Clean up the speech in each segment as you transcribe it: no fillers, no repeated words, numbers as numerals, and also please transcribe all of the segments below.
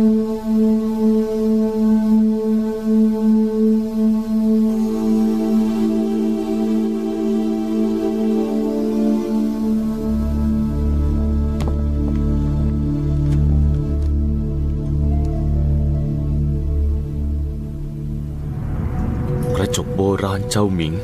กระจกโบราณเจ้าหมิง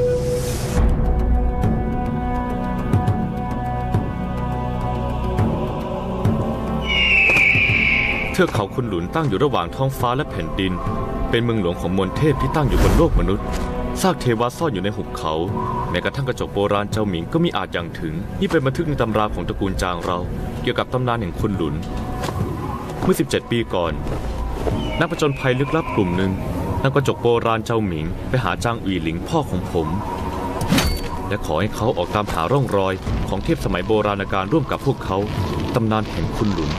เทือกเขาคุนหลุนตั้งอยู่ระหว่างท้องฟ้าและแผ่นดินเป็นเมืองหลวงของมวลเทพที่ตั้งอยู่บนโลกมนุษย์ซากเทวาซ่อนอยู่ในหุบเขาแม้กระทั่งกระจกโบราณเจ้าหมิงก็มีอาจอย่างถึงนี่เป็นบันทึกในตำราของตระกูลจางเราเกี่ยวกับตำนานแห่งคุนหลุนเมื่อ17 ปีก่อนนักผจญภัยลึกลับกลุ่มหนึ่งนำกระจกโบราณเจ้าหมิงไปหาจางอีหลิงพ่อของผมและขอให้เขาออกตามหาร่องรอยของเทพสมัยโบราณกาลร่วมกับพวกเขาตำนานแห่งคุนหลุน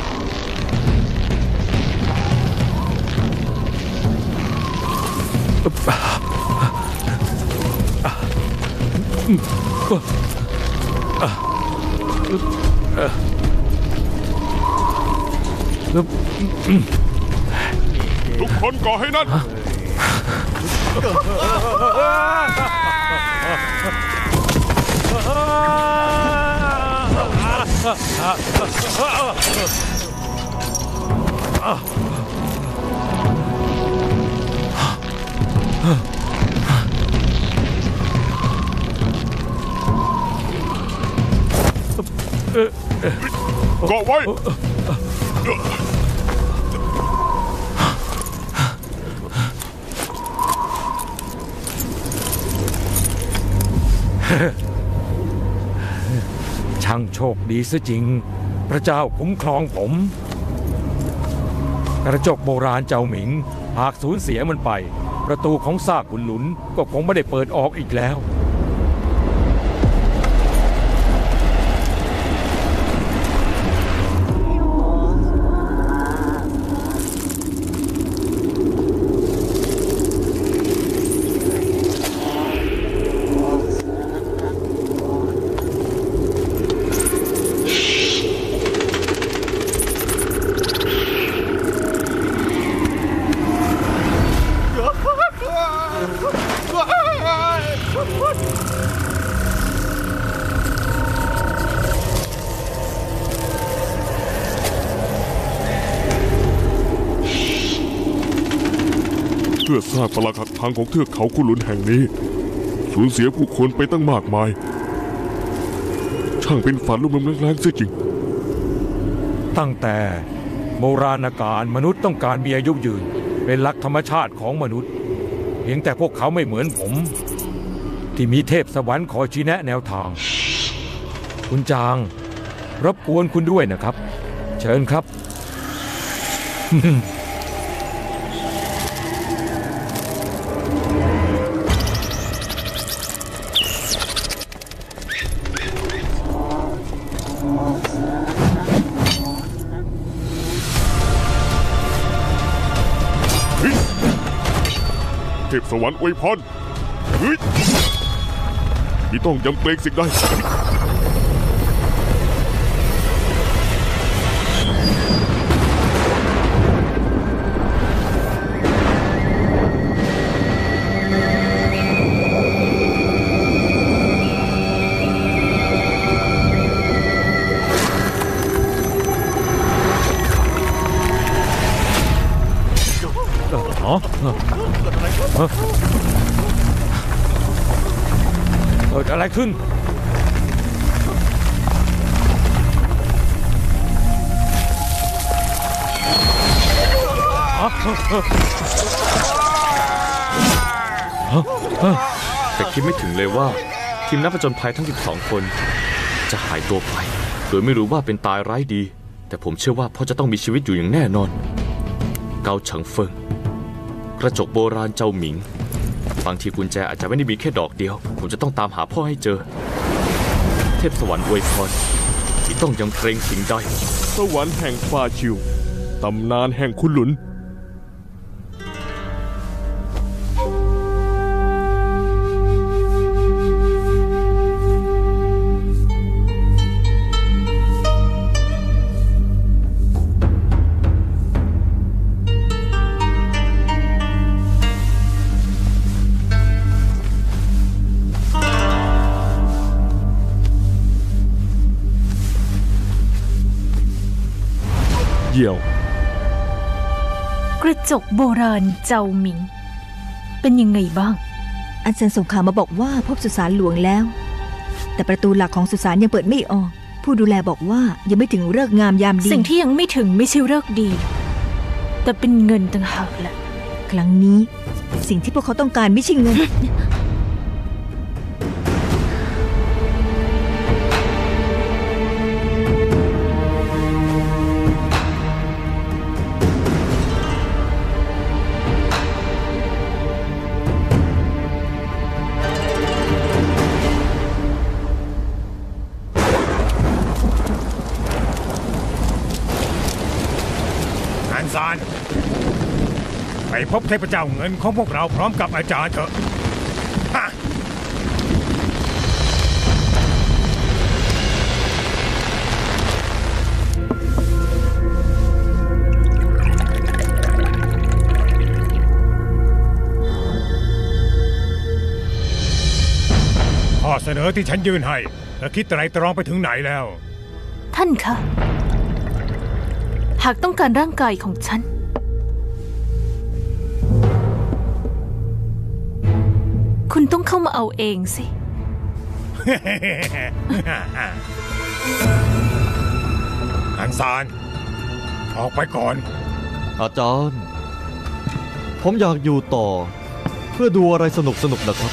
ทุกคนก่อให้นั่นเกาะไว้ช่างโชคดีซะจริงพระเจ้าคุ้มครองผมกระจกโบราณเจ้าหมิงหากสูญเสียมันไปประตูของซากขุนหลุนก็คงไม่ได้เปิดออกอีกแล้วเพื่อสร้างปรักหักพังของเทือกเขาคุนหลุนแห่งนี้สูญเสียผู้คนไปตั้งมากมายช่างเป็นฝันลุ่มๆแรงๆเสียจริงตั้งแต่โบราณกาลมนุษย์ต้องการมีอายุยืนเป็นหลักธรรมชาติของมนุษย์เพียงแต่พวกเขาไม่เหมือนผมที่มีเทพสวรรค์คอยชี้แนะแนวทางคุณจางรบกวนคุณด้วยนะครับเชิญครับเทพสวรรค์อวยพรนี่ต้องยำเกรงสิ่งใดเกิดอะไรขึ้นแต่คิดไม่ถึงเลยว่าทีมนักผจญภัยทั้ง12 คนจะหายตัวไปโดยไม่รู้ว่าเป็นตายร้ายดีแต่ผมเชื่อว่าพ่อจะต้องมีชีวิตอยู่อย่างแน่นอนเกาเฉิงเฟิงกระจกโบราณเจ้าหมิงบางทีกุญแจอาจจะไม่ได้มีแค่ดอกเดียวผมจะต้องตามหาพ่อให้เจอเทพสวรรค์อวยพรที่ต้องยำเกรงสิ่งใดสวรรค์แห่งฟาชิวตำนานแห่งคุนหลุนกี่ยวกระจกโบราณเจ้าหมิง เป็นยังไงบ้างอันเซินส่งข่าวมาบอกว่าพบสุสานหลวงแล้ว แต่ประตูหลักของสุสานยังเปิดไม่ออก ผู้ดูแลบอกว่ายังไม่ถึงฤกษ์งามยามดีสิ่งที่ยังไม่ถึงไม่ใช่ฤกษ์ดี แต่เป็นเงินต่างหากแหละครั้งนี้สิ่งที่พวกเขาต้องการไม่ใช่เงินอันซานไปพบเทพเจ้าเงินของพวกเราพร้อมกับอาจารย์เถอะฮะข้อเสนอที่ฉันยื่นให้เธอคิดไตร่ตรองไปถึงไหนแล้วท่านคะ หากต้องการร่างกายของฉัน คุณต้องเข้ามาเอาเองสิอันซานออกไปก่อนอาจารย์ ผมอยากอยู่ต่อ เพื่อดูอะไรสนุกนะครับ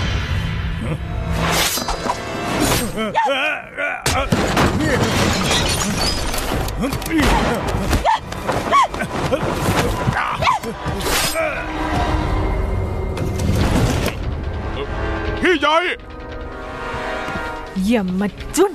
พี่ใหญ่อย่ามาจุ้น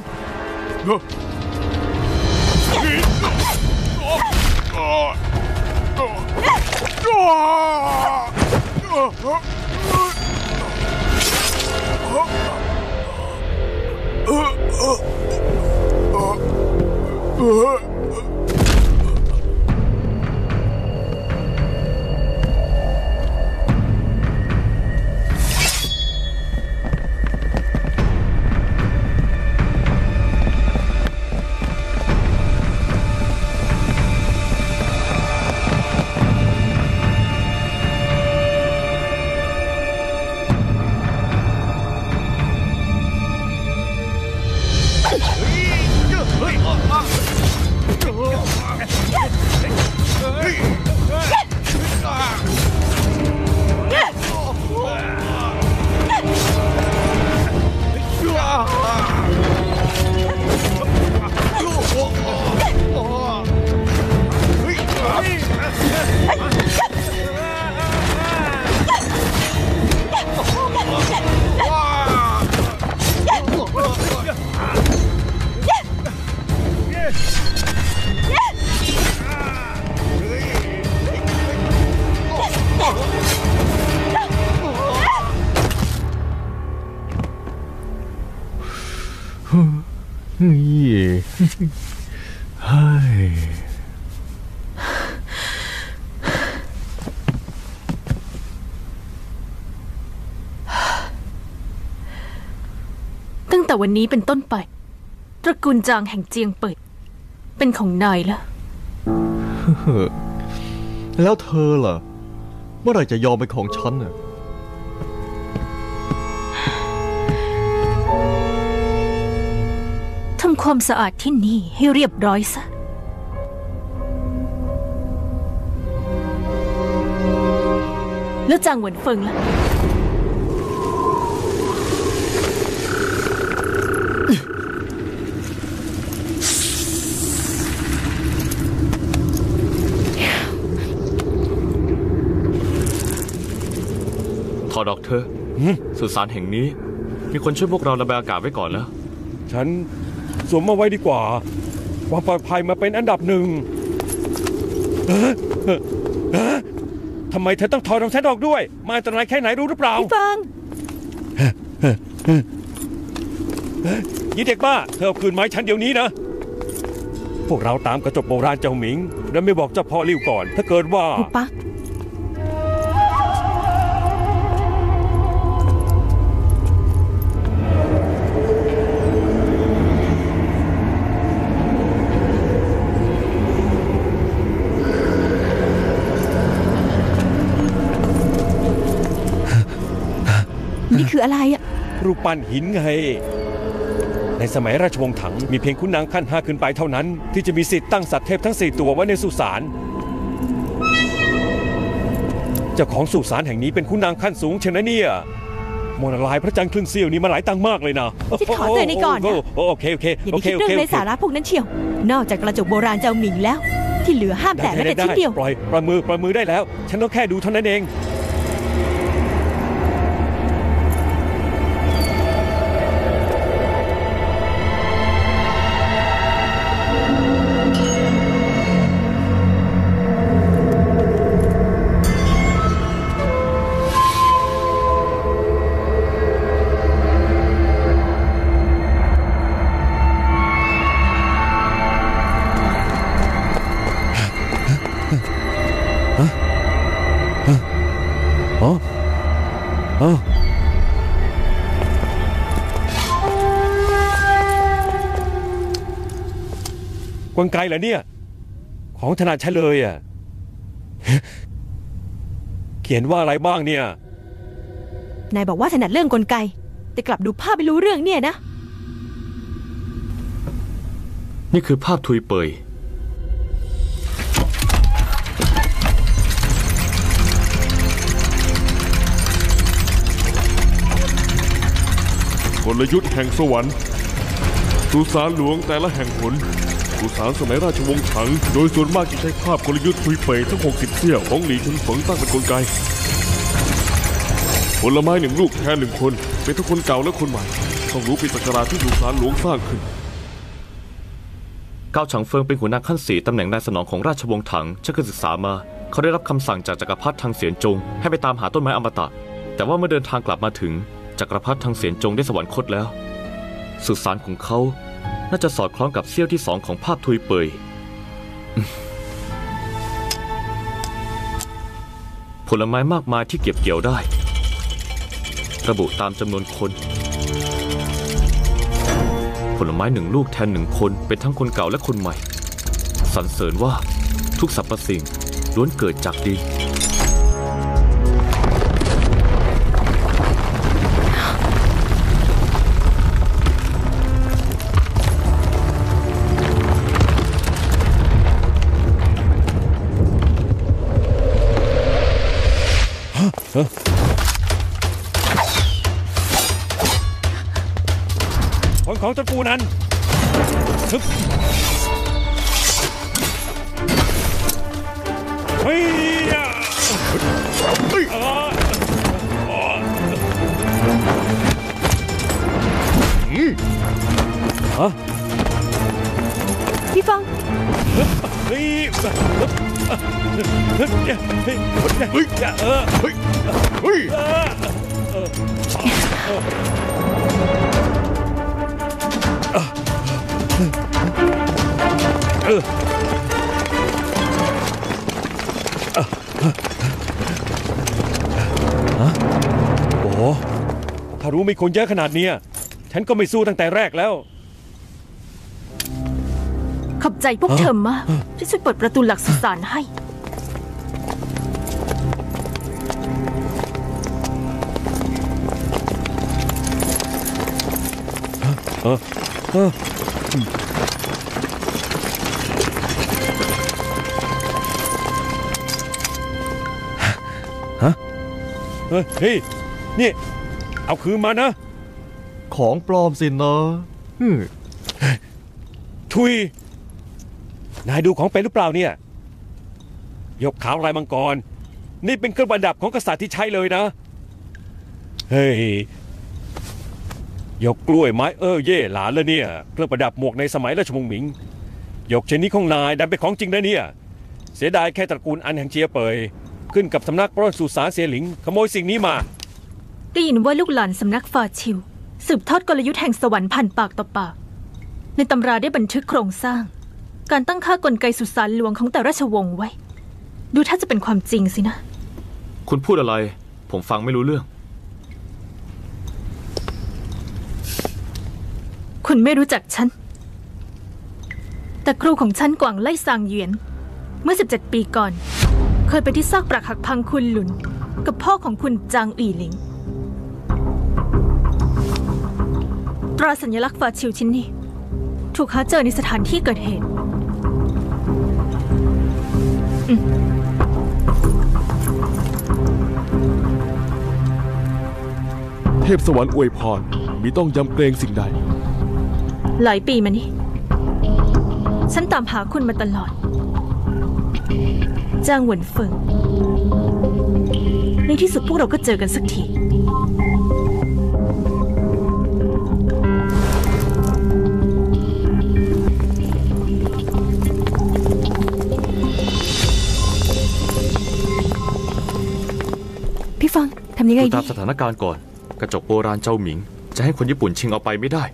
ตั้งแต่วันนี้เป็นต้นไป ตระกูลจางแห่งเจียงเปิด เป็นของนายแล้วแล้วเธอล่ะ เมื่อไหร่จะยอมเป็นของฉันน่ะทำความสะอาดที่นี่ให้เรียบร้อยซะ แล้วจางเหวินเฟิงล่ะถอดออกเถอะสุสานแห่งนี้ มีคนช่วยพวกเราระบายอากาศไว้ก่อนแล้วฉันสวมมาไว้ดีกว่า ความปลอดภัยมาเป็นอันดับหนึ่งทำไมเธอต้องถอดของฉันออกด้วยมาอันตรายแค่ไหนรู้หรือเปล่าพี่ฟังยี่เด็กบ้าเธอเอาคืนไม้ฉันเดี๋ยวนี้นะ พวกเราตามกระจกโบราณเจ้าหมิงและไม่บอกเจ้าพ่อริ้วก่อน ถ้าเกิดว่าหูปักนี่คืออะไรอ่ะรูปปั้นหินไง ในสมัยราชวงศ์ถังมีเพียงขุนนางขั้น5ขึ้นไปเท่านั้น ที่จะมีสิทธิ์ตั้งสัตว์เทพทั้ง4ตัวไว้ในสุสานเจ้าของสุสานแห่งนี้เป็นขุนนางขั้นสูงเช่นนั้นเนี่ยโมนาลายพระจันทร์ครึ่งเสี้ยวนี่มันหลายตังค์มากเลยนะฉันขอเตือนในก่อนนะโอเคอย่าไปคิดเรื่องไร้สาระพวกนั้นเชียว นอกจากกระจกโบราณเจ้าหมิงแล้ว ที่เหลือห้ามแตะแม้แต่ชิ้นเดียวปล่อยประมือได้แล้ว ฉันต้องแค่ดูเท่านั้นเอง กลไกเหรอเนี่ยของถนัดฉันเลยอ่ะ เขียนว่าอะไรบ้างเนี่ยนายบอกว่าถนัดเรื่องกลไก แต่กลับดูภาพไม่รู้เรื่องเนี่ยนะนี่คือภาพทุยเปยกลยุทธ์แห่งสวรรค์สุสานหลวงแต่ละแห่งหนสุสานสมัยราชวงศ์ถังโดยส่วนมากจะใช้ภาพกลยุทธ์ทุยเป่ยทั้ง60เสี้ยวของหลีชุนเฟิงตั้งเป็นกลไกผลไม้1 ลูกแทน1 คนเป็นทั้งคนเก่าและคนใหม่ต้องรู้ปีศักราชที่สุสานหลวงสร้างขึ้นเกาฉังเฟิงเป็นหัวหน้าขั้น4ตำแหน่งนายสนองของราชวงศ์ถังฉันเคยศึกษามาเขาได้รับคำสั่งจากจักรพรรดิทางเสียนจงให้ไปตามหาต้นไม้อมตะแต่ว่าเมื่อเดินทางกลับมาถึงจักรพรรดิทางเสียนจงได้สวรรคตแล้วสุสานของเขาน่าจะสอดคล้องกับเสี้ยวที่2ของภาพทุยเปยผลไม้มากมายที่เก็บเกี่ยวได้ระบุตามจำนวนคนผลไม้1 ลูกแทน1 คนเป็นทั้งคนเก่าและคนใหม่สรรเสริญว่าทุกสรรพสิ่งล้วนเกิดจากดินของตระกูลนั้นเฮ้ยพี่ฟองเฮ้ยโอ้โหถ้ารู้มีคนเยอะขนาดนี้ฉันก็ไม่สู้ตั้งแต่แรกแล้วขอบใจพวกเธอมากที่ช่วยเปิดประตูหลักสุสานให้เฮ้ยนี่เอาคืนมานะของปลอมสินะทุยนายดูของเป็นหรือเปล่าเนี่ยยกขาวลายมังกรนี่เป็นเครื่องประดับของกษัตริย์ที่ใช้เลยนะเฮ้ยยกกล้วยไม้เย่หลานแล้วเนี่ยเครื่องประดับหมวกในสมัยราชวงศ์หมิงยกชนิดของนายดันเป็นของจริงนะเนี่ยเสียดายแค่ตระกูลอันแห่งเจียเปยขึ้นกับสำนักปล้นสุสานเสียหลิงขโมยสิ่งนี้มาได้ยินว่าลูกหลานสำนักฟาชิวสืบทอดกลยุทธ์แห่งสวรรค์ผ่านปากต่อปากในตำราได้บันทึกโครงสร้างการตั้งค่ากลไกสุสานหลวงของแต่ราชวงศ์ไว้ดูถ้าจะเป็นความจริงสินะคุณพูดอะไรผมฟังไม่รู้เรื่องคุณไม่รู้จักฉันแต่ครูของฉันกวางไล่ซางเหวียนเมื่อ17 ปีก่อนเคยไปที่ซากปรักหักพังคุณหลุนกับพ่อของคุณจางอีหลิงตราสัญลักษณ์ฝาชิวชิ้นนี้ถูกหาเจอในสถานที่เกิดเหตุเทพสวรรค์อวยพรมิต้องยำเกรงสิ่งใดหลายปีมานี้ฉันตามหาคุณมาตลอดจ้างหวนเฟิงในที่สุดพวกเราก็เจอกันสักทีพี่ฟังทำยังไงดูดีตามสถานการณ์ก่อนกระจกโบราณเจ้าหมิงจะให้คนญี่ปุ่นชิงเอาไปไม่ได้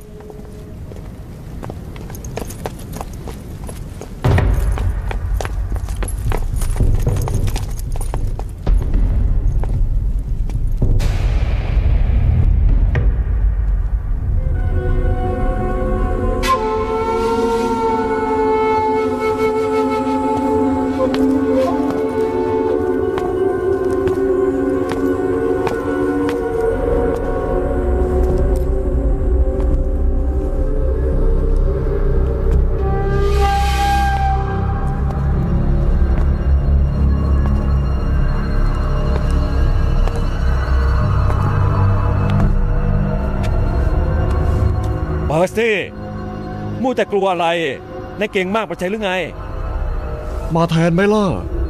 เปิดสิมู่แต่กลัวอะไรนายเก่งมากประชัยหรือไงมาแทนไหมล่ะ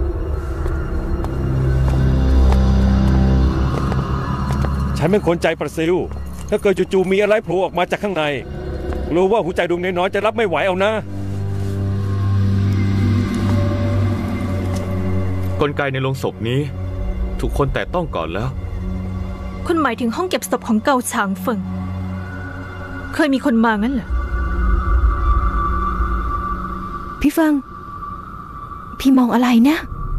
ฉันเป็นคนใจประซิวถ้าเกิดจู่ๆมีอะไรโผล่ออกมาจากข้างในรู้ว่าหัวใจดวงน้อยๆจะรับไม่ไหวเอานะกลไกในโรงศพนี้ทุกคนแต่ต้องก่อนแล้วคุณหมายถึงห้องเก็บศพของเกาฉางเฟิงเคยมีคนมางั้นเหรอพี่ฟังพี่มองอะไรนะ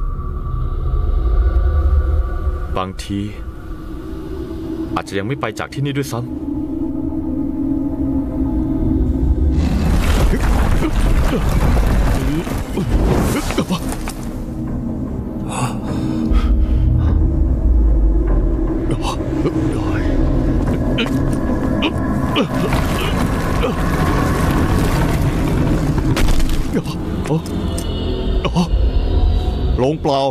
บางทีอาจจะยังไม่ไปจากที่นี่ด้วยซ้ลงเปล่า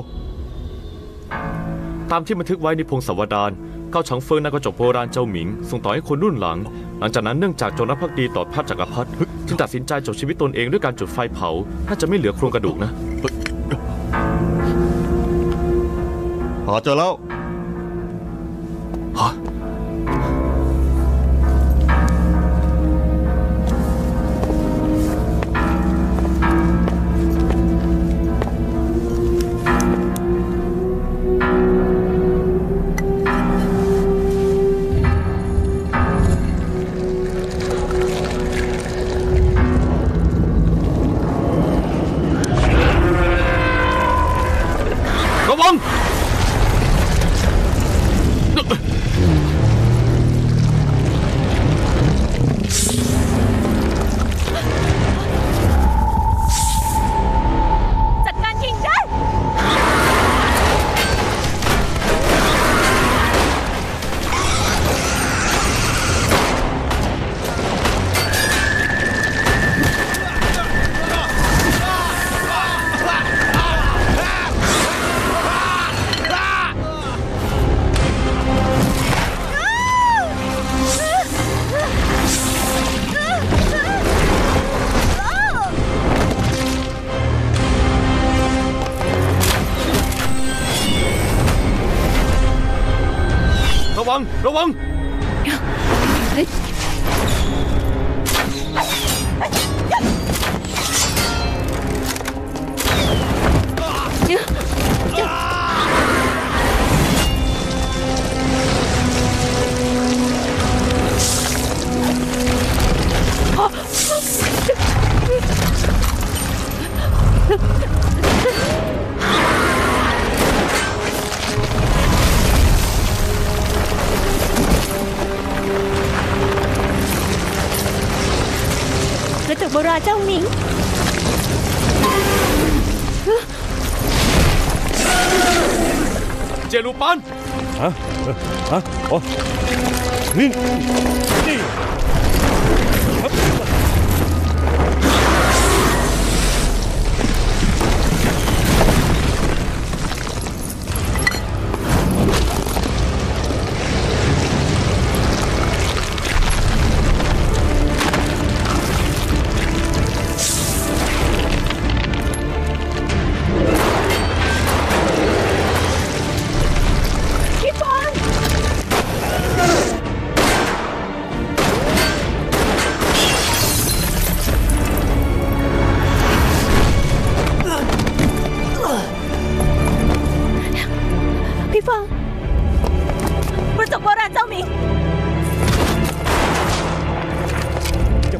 ำตามที่บันทึกไว้ในพงศาวดารเกาฉางเฟิงนำกระจกโบราณเจ้าหมิงส่งต่อให้คนรุ่นหลังหลังจากนั้นเนื่องจากจงรักภักดีต่อพระจักรพรรดิจึงตัดสินใจจบชีวิตตนเองด้วยการจุดไฟเผาน่าจะไม่เหลือโครงกระดูกนะหาเจอแล้วฮะ ระวังจัดการยิงได้ระวัง ระวังกระจกโบราณเจ้าหมิงเจลูปันฮะโอ้นี่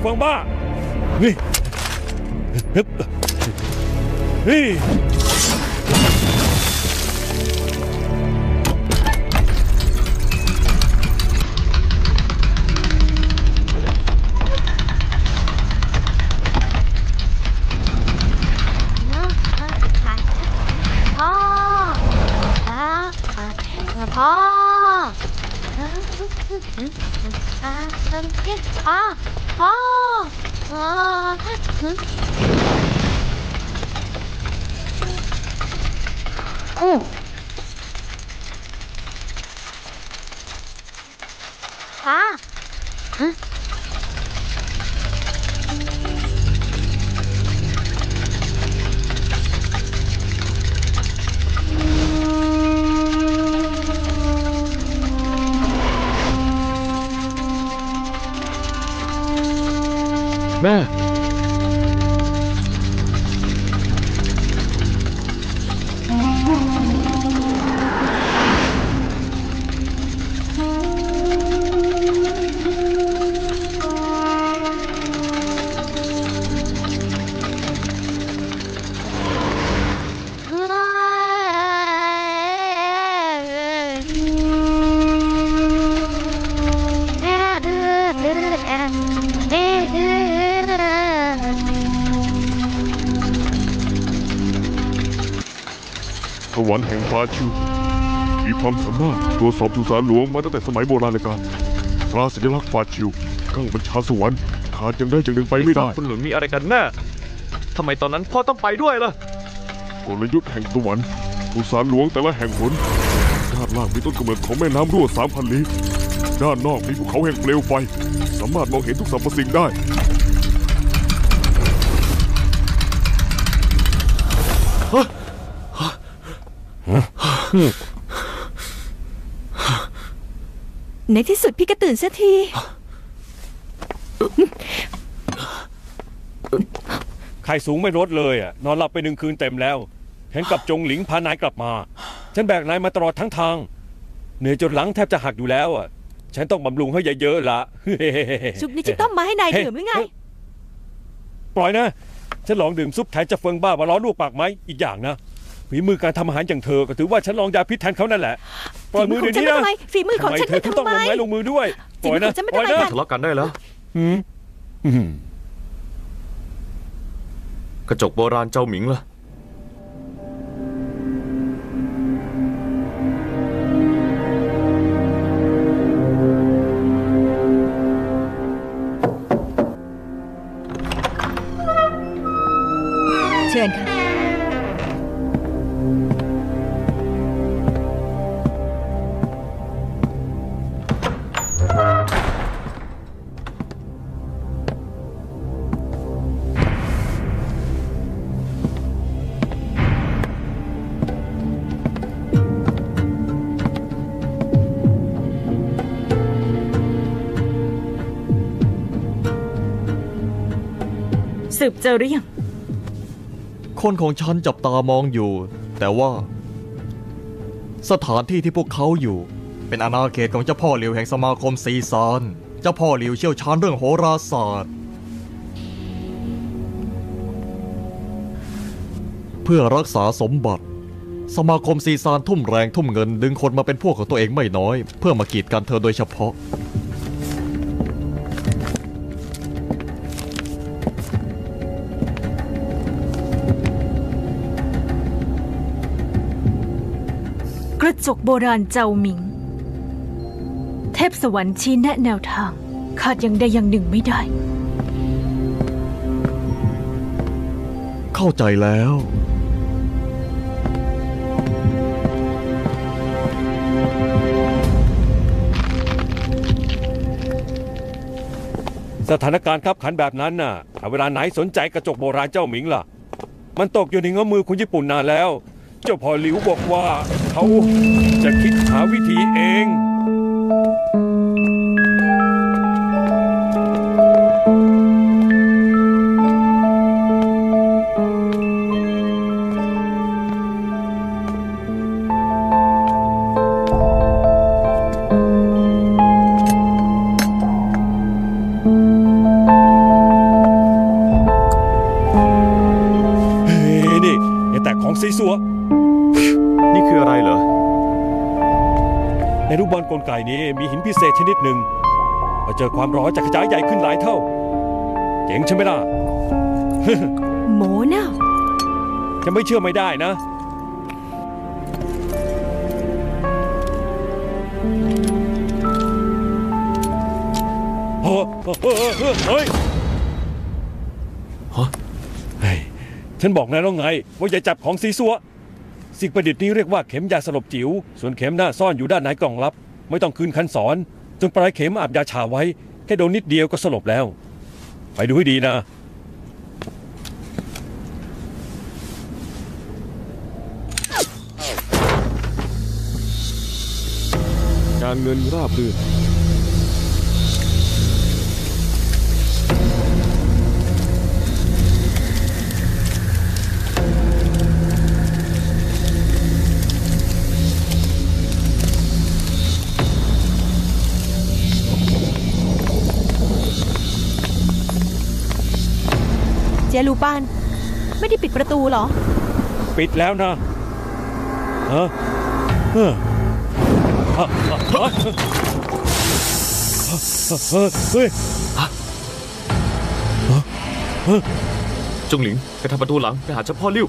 ฟิงบ้านี่นี่แม่สวรรค์แห่งฟ้าชิวมีความสามารถตรวจสอบสุสานหลวงมาตั้งแต่สมัยโบราณกาลตราสัญลักษณ์ฟ้าชิวข้างบนชาสวรรค์ขาดอย่างใดอย่างหนึ่งไปไม่ได้คุณหลุนมีอะไรกันแน่ทำไมตอนนั้นพ่อต้องไปด้วยล่ะกลยุทธ์แห่งสวรรค์สุสานหลวงแต่ละแห่งหนด้านล่างมีต้นกำเนิดของแม่น้ำรั่ว 3,000 ลี้ด้านนอกมีภูเขาแห่งเปลวไฟสามารถมองเห็นทุกสรรพสิ่งได้ในที่สุดพี่ก็ตื่นเสียทีไข้สูงไม่ลดเลยอ่ะนอนหลับไป1 คืนเต็มแล้วเห็นกับจงหลิงพานายกลับมาฉันแบกนายมาตลอดทั้งทางเหนื่อยจนหลังแทบจะหักอยู่แล้วอ่ะฉันต้องบำรุงให้เยอะๆละซุปนี้จะต้มมาให้นายดื่มหรือไงปล่อยนะฉันลองดื่มซุปแทนจะเฟิงบ้ามาล้อลวกปากไหมอีกอย่างนะฝีมือการทำอาหารอย่างเธอก็ถือว่าฉันลองยาพิษแทนเขานั่นแหละปล่อยมือเดี๋ยวนี้นะฝีมือของฉันเธอถึงต้องลงไม้ลงมือด้วยปล่อยนะปล่อยนะทะเลาะกันได้แล้วอืมกระจกโบราณเจ้าหมิงล่ะเชิญค่ะสืบเจอหรือยังคนของฉันจับตามองอยู่ แต่ว่า สถานที่ที่พวกเขาอยู่ เป็นอาณาเขตของเจ้าพ่อหลิวแห่งสมาคมซีซานเจ้าพ่อหลิวเชี่ยวชาญเรื่องโหราศาสตร์เพื่อรักษาสมบัติสมาคมซีซานทุ่มแรงทุ่มเงินดึงคนมาเป็นพวกของตัวเองไม่น้อยเพื่อมากีดกันเธอโดยเฉพาะกระจกโบราณเจ้าหมิง เทพสวรรค์ชี้แนะแนวทางขาดอย่างใดอย่างหนึ่งไม่ได้เข้าใจแล้วสถานการณ์ขับขันแบบนั้นน่ะเวลาไหนสนใจกระจกโบราณเจ้าหมิงล่ะมันตกอยู่ในเงื้อมือคนญี่ปุ่นนานแล้วเจ้าพ่อหลิวบอกว่าเขาจะคิดหาวิธีเองนี่คืออะไรเหรอในลูกบอลกลไกนี้มีหินพิเศษชนิดหนึ่งพอเจอความร้อนจะขยายใหญ่ขึ้นหลายเท่า เจ๋งใช่ไหมล่ะโมนะจะไม่เชื่อไม่ได้นะเฮ้ยฮะเฮ้ยฉันบอกนายแล้วไงว่าอย่าจับของซีซัวสิ่งประดิษฐ์นี้เรียกว่าเข็มยาสลบจิ๋วส่วนเข็มหน้าซ่อนอยู่ด้านในกล่องลับไม่ต้องคืนคันสอนจนปลายเข็มอาบยาชาไว้แค่โดนนิดเดียวก็สลบแล้วไปดูให้ดีนะการเงินราบรื่นเจลูปานไม่ได้ปิดประตูเหรอปิดแล้วนะฮะเฮ้ยจงหลิงไปทำประตูหลังไปหาเจ้าพ่อลิ่ว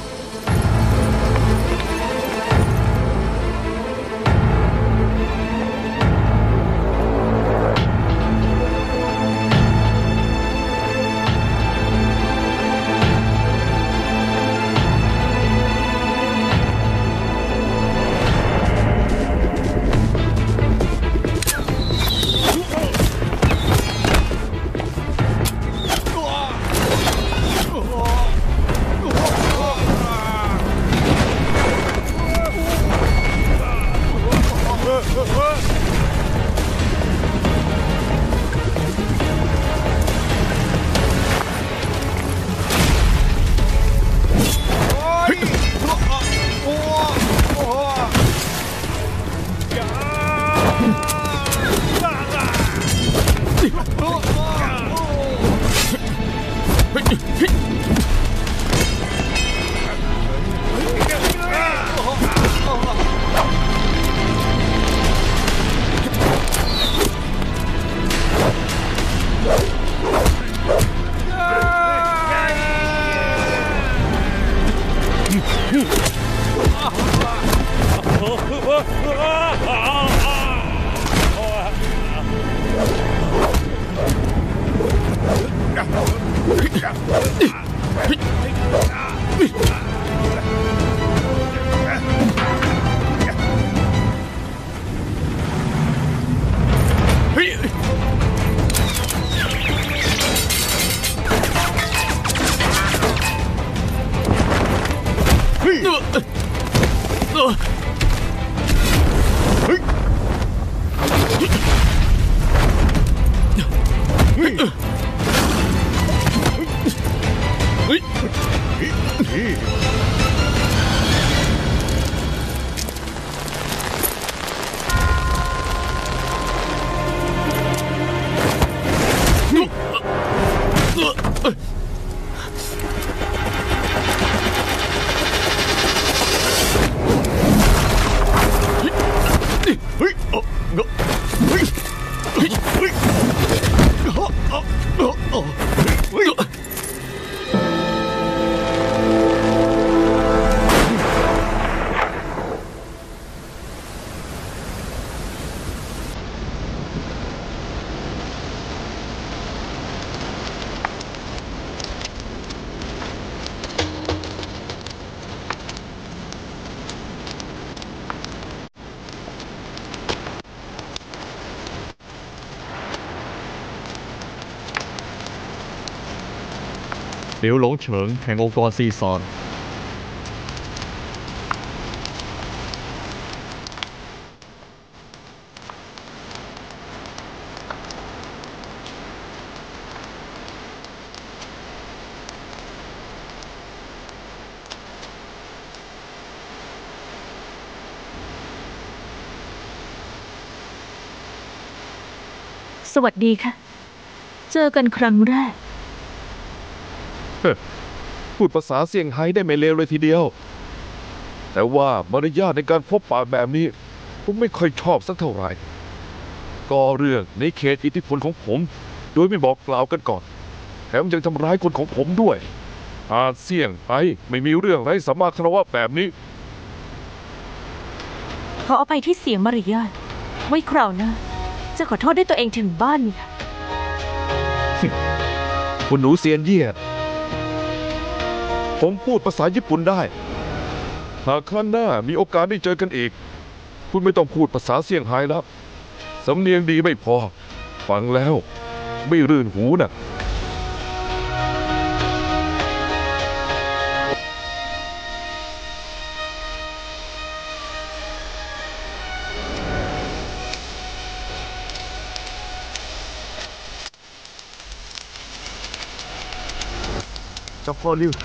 เหลียวหลงเฉิงแห่งองค์กรซีซอนสวัสดีค่ะ เจอกันครั้งแรกพูดภาษาเซี่ยงไฮ้ได้ไม่เลวเลยทีเดียวแต่ว่ามารยาทในการพบปะแบบนี้ผมไม่ค่อยชอบสักเท่าไหร่ก่อเรื่องในเขตอิทธิพลของผมโดยไม่บอกกล่าวกันก่อนแถมยังทำร้ายคนของผมด้วยอาเซียงไปไม่มีเรื่องไร้สามารถคารวะแบบนี้ขอเอาไปที่เสียงมารยาทไว้คราวหน้าจะขอโทษด้วยตัวเองถึงบ้านคุณหนูเซียนเยี่ยผมพูดภาษาญี่ปุ่นได้ หากครั้งหน้ามีโอกาสได้เจอกันอีก คุณไม่ต้องพูดภาษาเซี่ยงไฮ้แล้วสำเนียงดีไม่พอ ฟังแล้วไม่รื่นหูนะ เจ้าพ่อริ้ว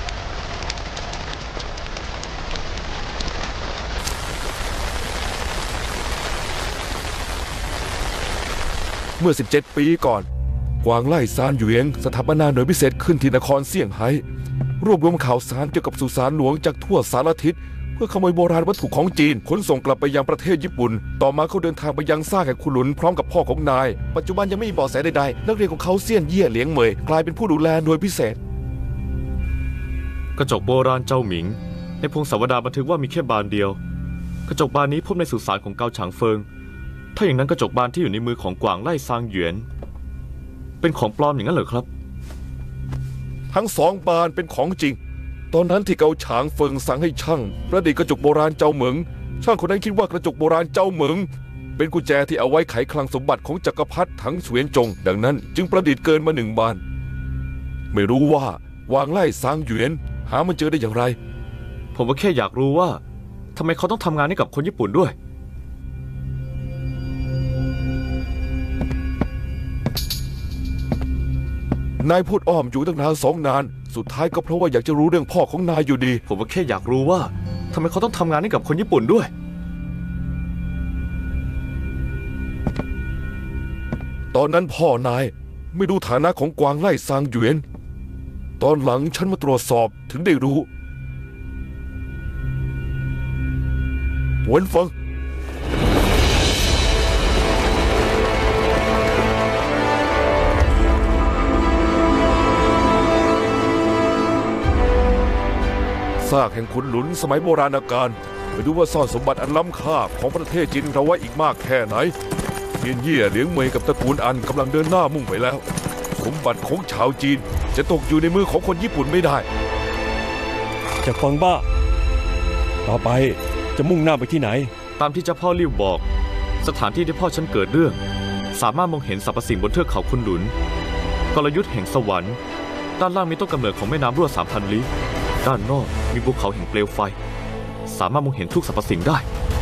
เมื่อ 17 ปีก่อน กวางไล่ซานหยวนสถาปนาหน่วยพิเศษขึ้นที่นครเซี่ยงไฮ้รวบรวมข่าวสารเกี่ยวกับสุสานหลวงจากทั่วสารทิศเพื่อขโมยโบราณวัตถุของจีนขนส่งกลับไปยังประเทศญี่ปุ่นต่อมาเขาเดินทางไปยังซ่าแห่งคุหลุนพร้อมกับพ่อของนายปัจจุบันยังไม่มีเบาะแสใดๆนักเรียนของเขาเซี่ยนเย่เหลียงเหมยกลายเป็นผู้ดูแลหน่วยพิเศษกระจกโบราณเจ้าหมิงในพงศาวดารบันทึกว่ามีแค่บานเดียวกระจกบานนี้พบในสุสานของเกาฉางเฟิงถ้าอย่างนั้นกระจกบานที่อยู่ในมือของกวางไล่ซางหยวนเป็นของปลอมอย่างนั้นเหรอครับทั้งสองบานเป็นของจริงตอนนั้นที่เกาฉางเฟิงสั่งให้ช่างประดิษฐ์กระจกโบราณเจ้าเหมิงช่างคนนั้นคิดว่ากระจกโบราณเจ้าเหมิงเป็นกุญแจที่เอาไว้ไขคลังสมบัติของจักรพรรดิถังเสวียนจงดังนั้นจึงประดิษฐ์เกินมา1 บานไม่รู้ว่าวางไล่ซางหยวนหามันเจอได้อย่างไรผมก็แค่อยากรู้ว่าทำไมเขาต้องทำงานให้กับคนญี่ปุ่นด้วยนายพูดอ้อมอยู่ตั้งนาน2 นานสุดท้ายก็เพราะว่าอยากจะรู้เรื่องพ่อของนายอยู่ดีผมก็แค่อยากรู้ว่าทำไมเขาต้องทำงานให้กับคนญี่ปุ่นด้วยตอนนั้นพ่อนายไม่รู้ฐานะของกวางไล่ซางหยวนตอนหลังฉันมาตรวจสอบถึงได้รู้หวนฟังซากแห่งขุนหลุนสมัยโบราณกาลไม่รู้ว่าซ่อนสมบัติอันล้ำค่าของประเทศจีนเราไว้อีกมากแค่ไหนเซียนเย่เหลียงเหมยกับตระกูลอันกำลังเดินหน้ามุ่งไปแล้วสมบัติของชาวจีนจะตกอยู่ในมือของคนญี่ปุ่นไม่ได้จะฟังบ้าต่อไปจะมุ่งหน้าไปที่ไหนตามที่เจ้าพ่อลิ่วบอกสถานที่ที่พ่อฉันเกิดเรื่องสามารถมองเห็นสรรพสิ่งบนเทือกเขาคุนหลุนกลยุทธ์แห่งสวรรค์ด้านล่างมีต้นกำเนิดของแม่น้ำรั่ว 3,000 ลี้ด้านนอกมีภูเขาแห่งเปลวไฟสามารถมองเห็นทุกสรรพสิ่งได้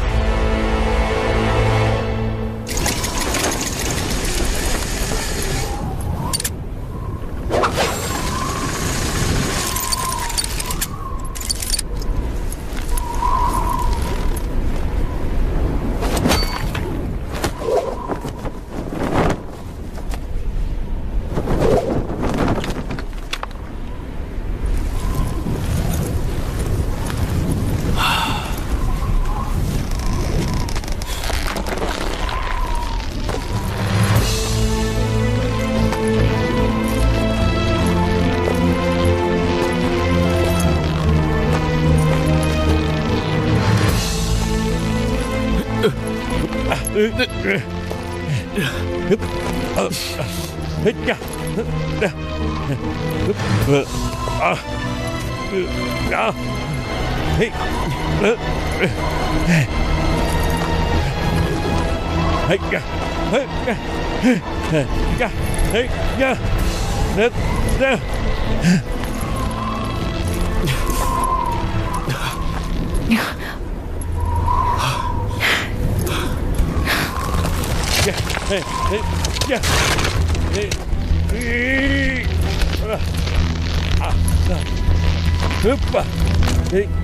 เฮ้ยจ้ะเฮ้ยเฮ้ยจ้ะเฮ้ยจ้ะเฮ้ยจ้ะเฮ้ยจ้ะเฮ้ยเฮ้ยยะเฮ้ยฮึบปะเฮ้ย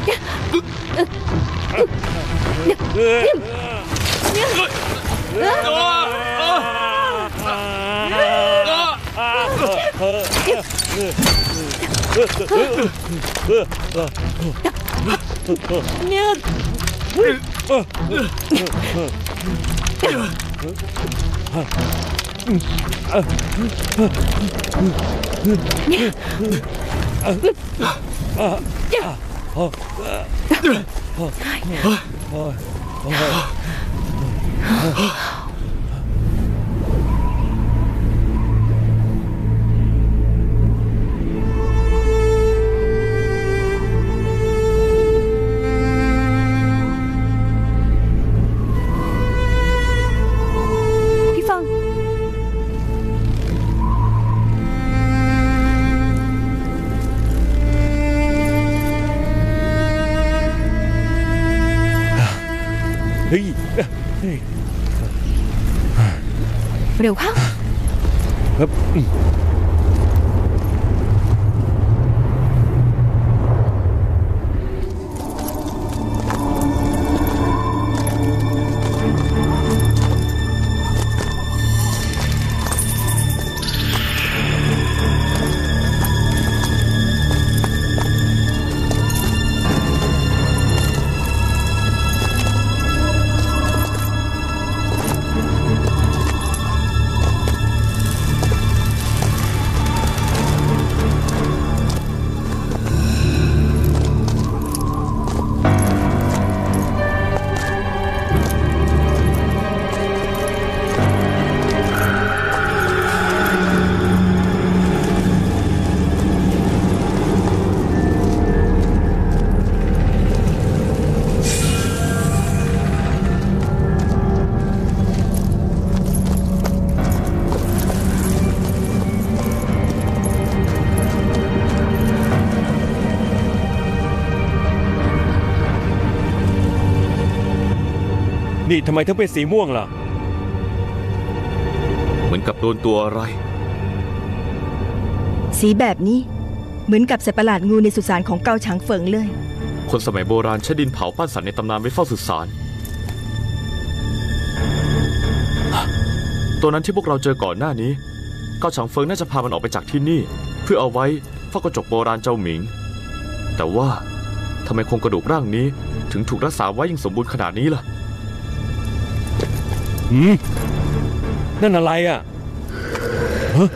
พี่ฟังเฮ้ยเร็วเข้าครับ นี่ทำไมถึงเป็นสีม่วงล่ะเหมือนกับโดนตัวอะไรสีแบบนี้เหมือนกับสัตว์ประหลาดงูในสุสานของเกาฉางเฟิงเลยคนสมัยโบราณใช้ดินเผาปั้นสัตว์ในตำนานไว้เฝ้าสุสานตัวนั้นที่พวกเราเจอก่อนหน้านี้เกาฉางเฟิงน่าจะพามันออกไปจากที่นี่เพื่อเอาไว้เฝ้ากระจกโบราณเจ้าหมิงแต่ว่าทำไมโครงกระดูกร่างนี้ถึงถูกรักษาไว้ยังสมบูรณ์ขนาดนี้ล่ะนั่นอะไรอ่ะฮะ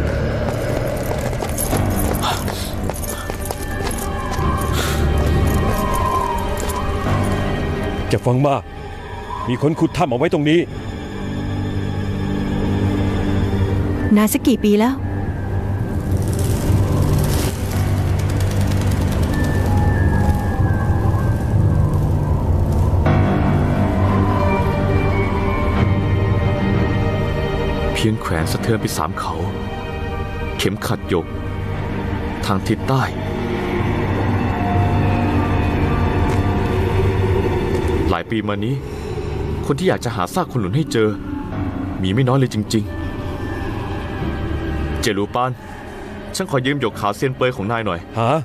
จะฟังมามีคนขุดถ้ำเอาไว้ตรงนี้นานสักกี่ปีแล้วเพียงแขวนสะเทือนไป3 เขา เข็มขัดหยกทางทิศใต้ หลายปีมานี้คนที่อยากจะหาซากคนหลุนให้เจอมีไม่น้อยเลยจริงๆเจลูปานฉันขอยืมหยกขาวเซียนเปยของนายหน่อยหา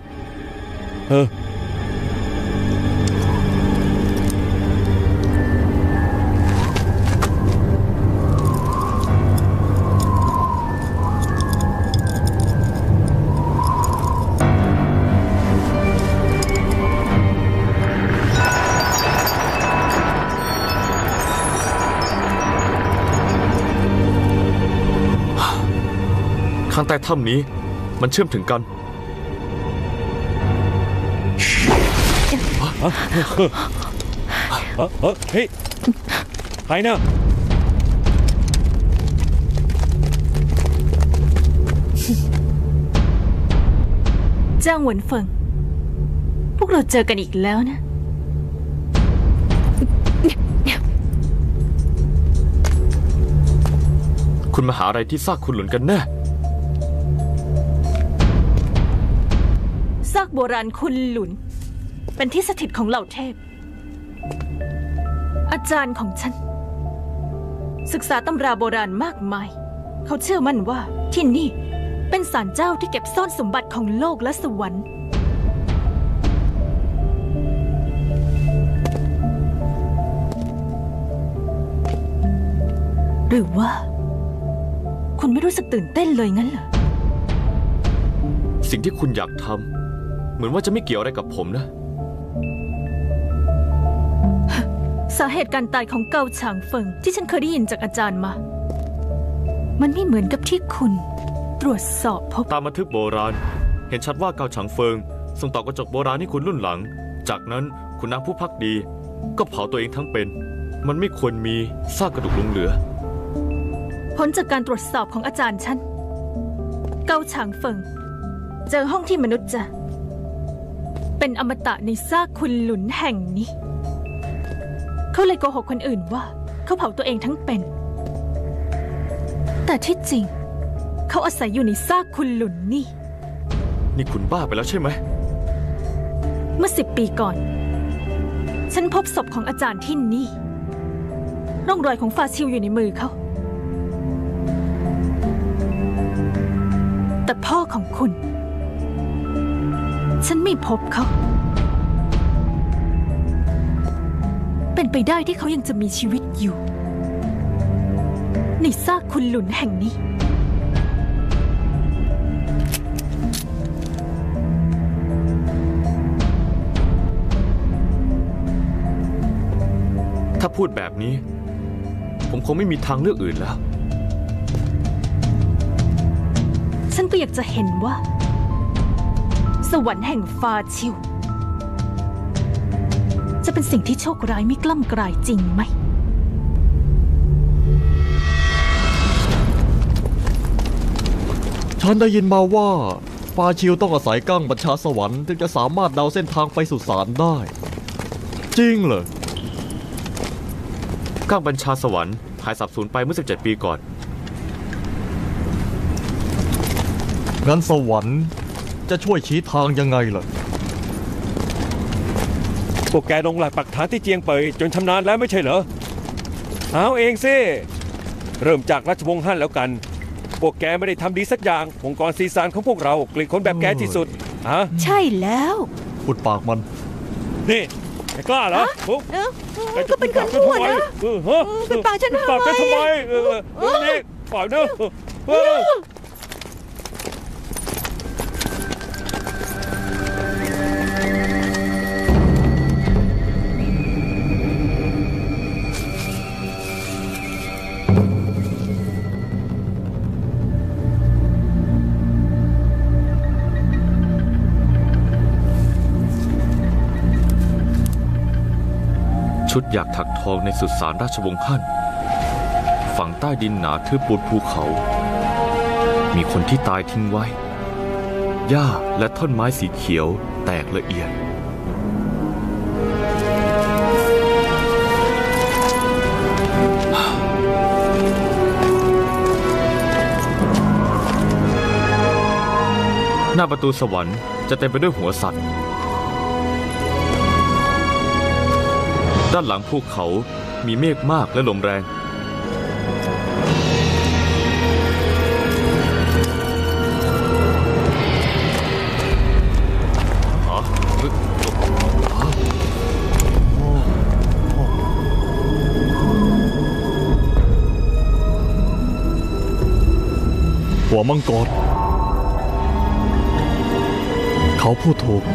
ข้างใต้ถ้ำนี้มันเชื่อมถึงกันเฮ้ยใครนะจ้างหวนเฟิงพวกเราเจอกันอีกแล้วนะคุณมาหาอะไรที่ซากคุณหลุนกันแน่ซากโบราณคุณหลุนเป็นที่สถิตของเหล่าเทพอาจารย์ของฉันศึกษาตำราโบราณมากมายเขาเชื่อมั่นว่าที่นี่เป็นศาลเจ้าที่เก็บซ่อนสมบัติของโลกและสวรรค์หรือว่า คุณไม่รู้สึกตื่นเต้นเลยงั้นเหรอสิ่งที่คุณอยากทำเหมือนว่าจะไม่เกี่ยวอะไรกับผมนะสาเหตุการตายของเกาฉางเฟิงที่ฉันเคยได้ยินจากอาจารย์มา มันไม่เหมือนกับที่คุณตรวจสอบพบตามบันทึกโบราณ เห็นชัดว่าเกาฉางเฟิงส่งต่อกระจกโบราณให้คุณรุ่นหลัง จากนั้นคุณนางผู้พักดี ก็เผาตัวเองทั้งเป็น มันไม่ควรมีซากกระดูกหลงเหลือผลจากการตรวจสอบของอาจารย์ฉัน เกาฉางเฟิงเจอห้องที่มนุษย์จะเป็นอมตะในซากคุณหลุนแห่งนี้ เขาเลยโกหกคนอื่นว่าเขาเผาตัวเองทั้งเป็น แต่ที่จริง เขาอาศัยอยู่ในซากคุณหลุนนี่นี่คุณบ้าไปแล้วใช่ไหมเมื่อ10 ปีก่อน ฉันพบศพของอาจารย์ที่นี่ ร่องรอยของฟาชิลอยู่ในมือเขา แต่พ่อของคุณ ฉันไม่พบเขา เป็นไปได้ที่เขายังจะมีชีวิตอยู่ ในซากคุณหลุนแห่งนี้ถ้าพูดแบบนี้ ผมคงไม่มีทางเลือกอื่นแล้วฉันก็อยากจะเห็นว่า สวรรค์แห่งฟาชิลจะเป็นสิ่งที่โชคร้ายไม่กล้ำกลายจริงไหมฉันได้ยินมาว่าฟาชิลต้องอาศัยกั้งบัญชาสวรรค์ถึงจะสามารถเดาเส้นทางไปสุสานได้ จริงเหรอก้างบัญชาสวรรค์หายสับสูญไปเมื่อ17 ปีก่อนงั้นสวรรค์จะช่วยชี้ทางยังไงล่ะพวกแกลงหลักปักฐานที่เจียงเปยจนชำนาญแล้วไม่ใช่เหรอ เอาเองสิเริ่มจากราชวงศ์ฮั่นแล้วกัน พวกแกไม่ได้ทำดีสักอย่างองค์กรซีซานของพวกเราเกลียดคนแบบแกที่สุดฮะใช่แล้วพูดปากมันนี่แกกล้าเหรอปุ๊บก็เป็นคนชั่วนะฮะเป็นปากฉันปากฉันทำทำไมไมนี่ปากเนอะชุดอยากถักทองในสุสานราชวงศ์ฮั่นฝังใต้ดินหนาทึบปูนภูเขา มีคนที่ตายทิ้งไว้ หญ้าและท่อนไม้สีเขียวแตกละเอียด หน้าประตูสวรรค์จะเต็มไปด้วยหัวสัตว์ ด้านหลังภูเขามีเมฆมากและลมแรงหัวมังกร เขาพูดถูก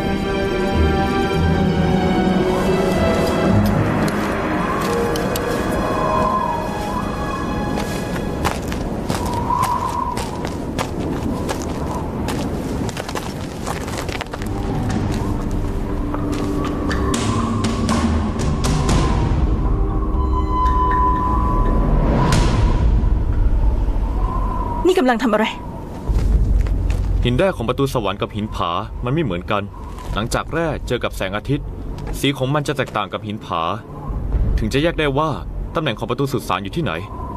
นี่กำลังทำอะไรหินแร่ของประตูสวรรค์กับหินผา มันไม่เหมือนกัน หลังจากแร่เจอกับแสงอาทิตย์ สีของมันจะแตกต่างกับหินผา ถึงจะแยกได้ว่าตำแหน่งของประตูสุสานอยู่ที่ไหน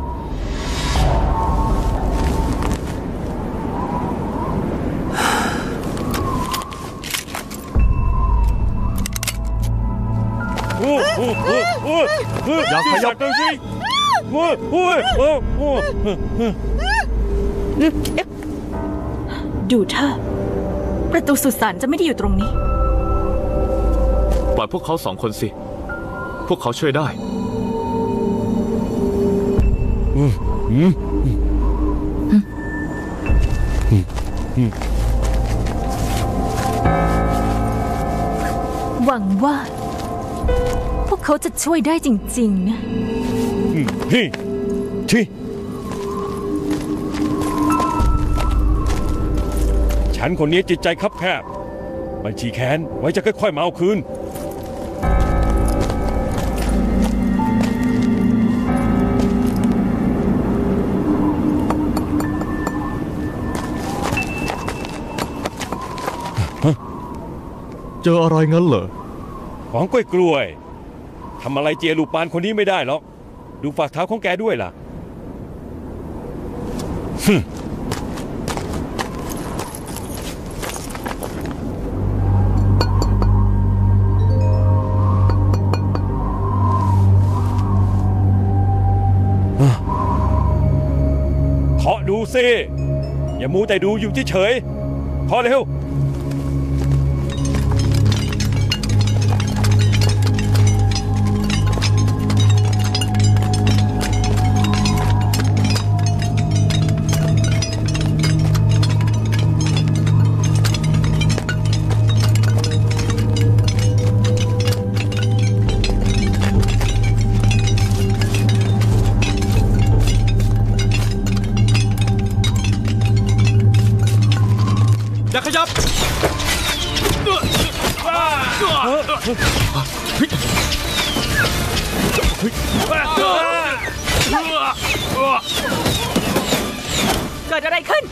อย่าขยับดูสิโอ้ยดูท่าประตูสุสานจะไม่ได้อยู่ตรงนี้ปล่อยพวกเขา2 คนสิ พวกเขาช่วยได้หวังว่า พวกเขาจะช่วยได้จริงๆนะฉันคนนี้จิตใจคับแคบบัญชีแค้นไว้จะค่อยๆมาเอาคืนเจออะไรงั้นเหรอของกล้วยทำอะไรเจียลูกปานคนนี้ไม่ได้หรอกดูฝ่าเท้าของแกด้วยล่ะเคาะดูสิอย่ามูแต่ดูอยู่เฉยๆเคาะเร็วอย่าขยับเกิดอะไรขึ้น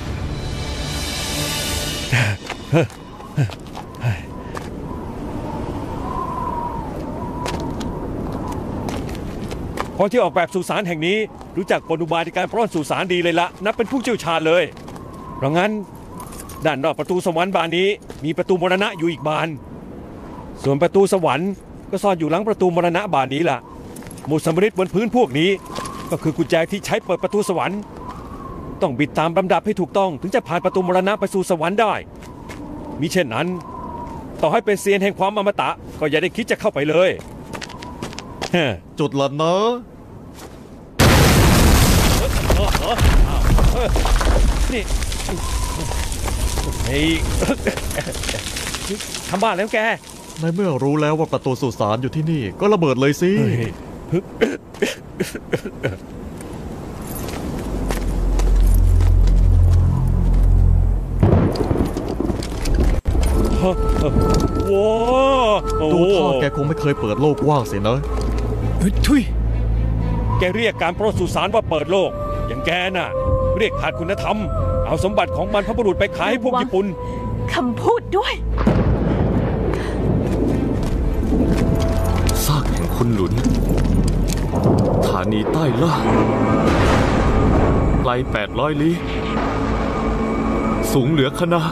คนที่ออกแบบสุสานแห่งนี้รู้จักกลอุบายในการปล้นสุสานดีเลยละนับเป็นผู้เชี่ยวชาญเลยเพราะงั้นด้านนอกประตูสวรรค์บานนี้มีประตูมรณะอยู่อีกบานส่วนประตูสวรรค์ก็ซ่อนอยู่หลังประตูมรณะบานนี้ล่ะหมุดสำริดบนพื้นพวกนี้ก็คือกุญแจที่ใช้เปิดประตูสวรรค์ต้องบิดตามลำดับให้ถูกต้องถึงจะผ่านประตูมรณะไปสู่สวรรค์ได้มิเช่นนั้นต่อให้เป็นเซียนแห่งความอมตะก็อย่าได้คิดจะเข้าไปเลยจุดละเนอะนี่ทำบ้าแล้วแกในเมื่อรู้แล้วว่าประตูสุสานอยู่ที่นี่ก็ระเบิดเลยสิดูท่าแกคงไม่เคยเปิดโลกว่างเสียนะทุยแกเรียกการปล้นสุสานว่าเปิดโลกอย่างแกน่ะเรียกขาดคุณธรรมเอาสมบัติของบรรพบุรุษไปขายให้พวกญี่ปุ่นคำพูดด้วยซากแห่งคุณหลุนฐานีใต้ล่าไกล800 ลี้สูงเหลือคณะ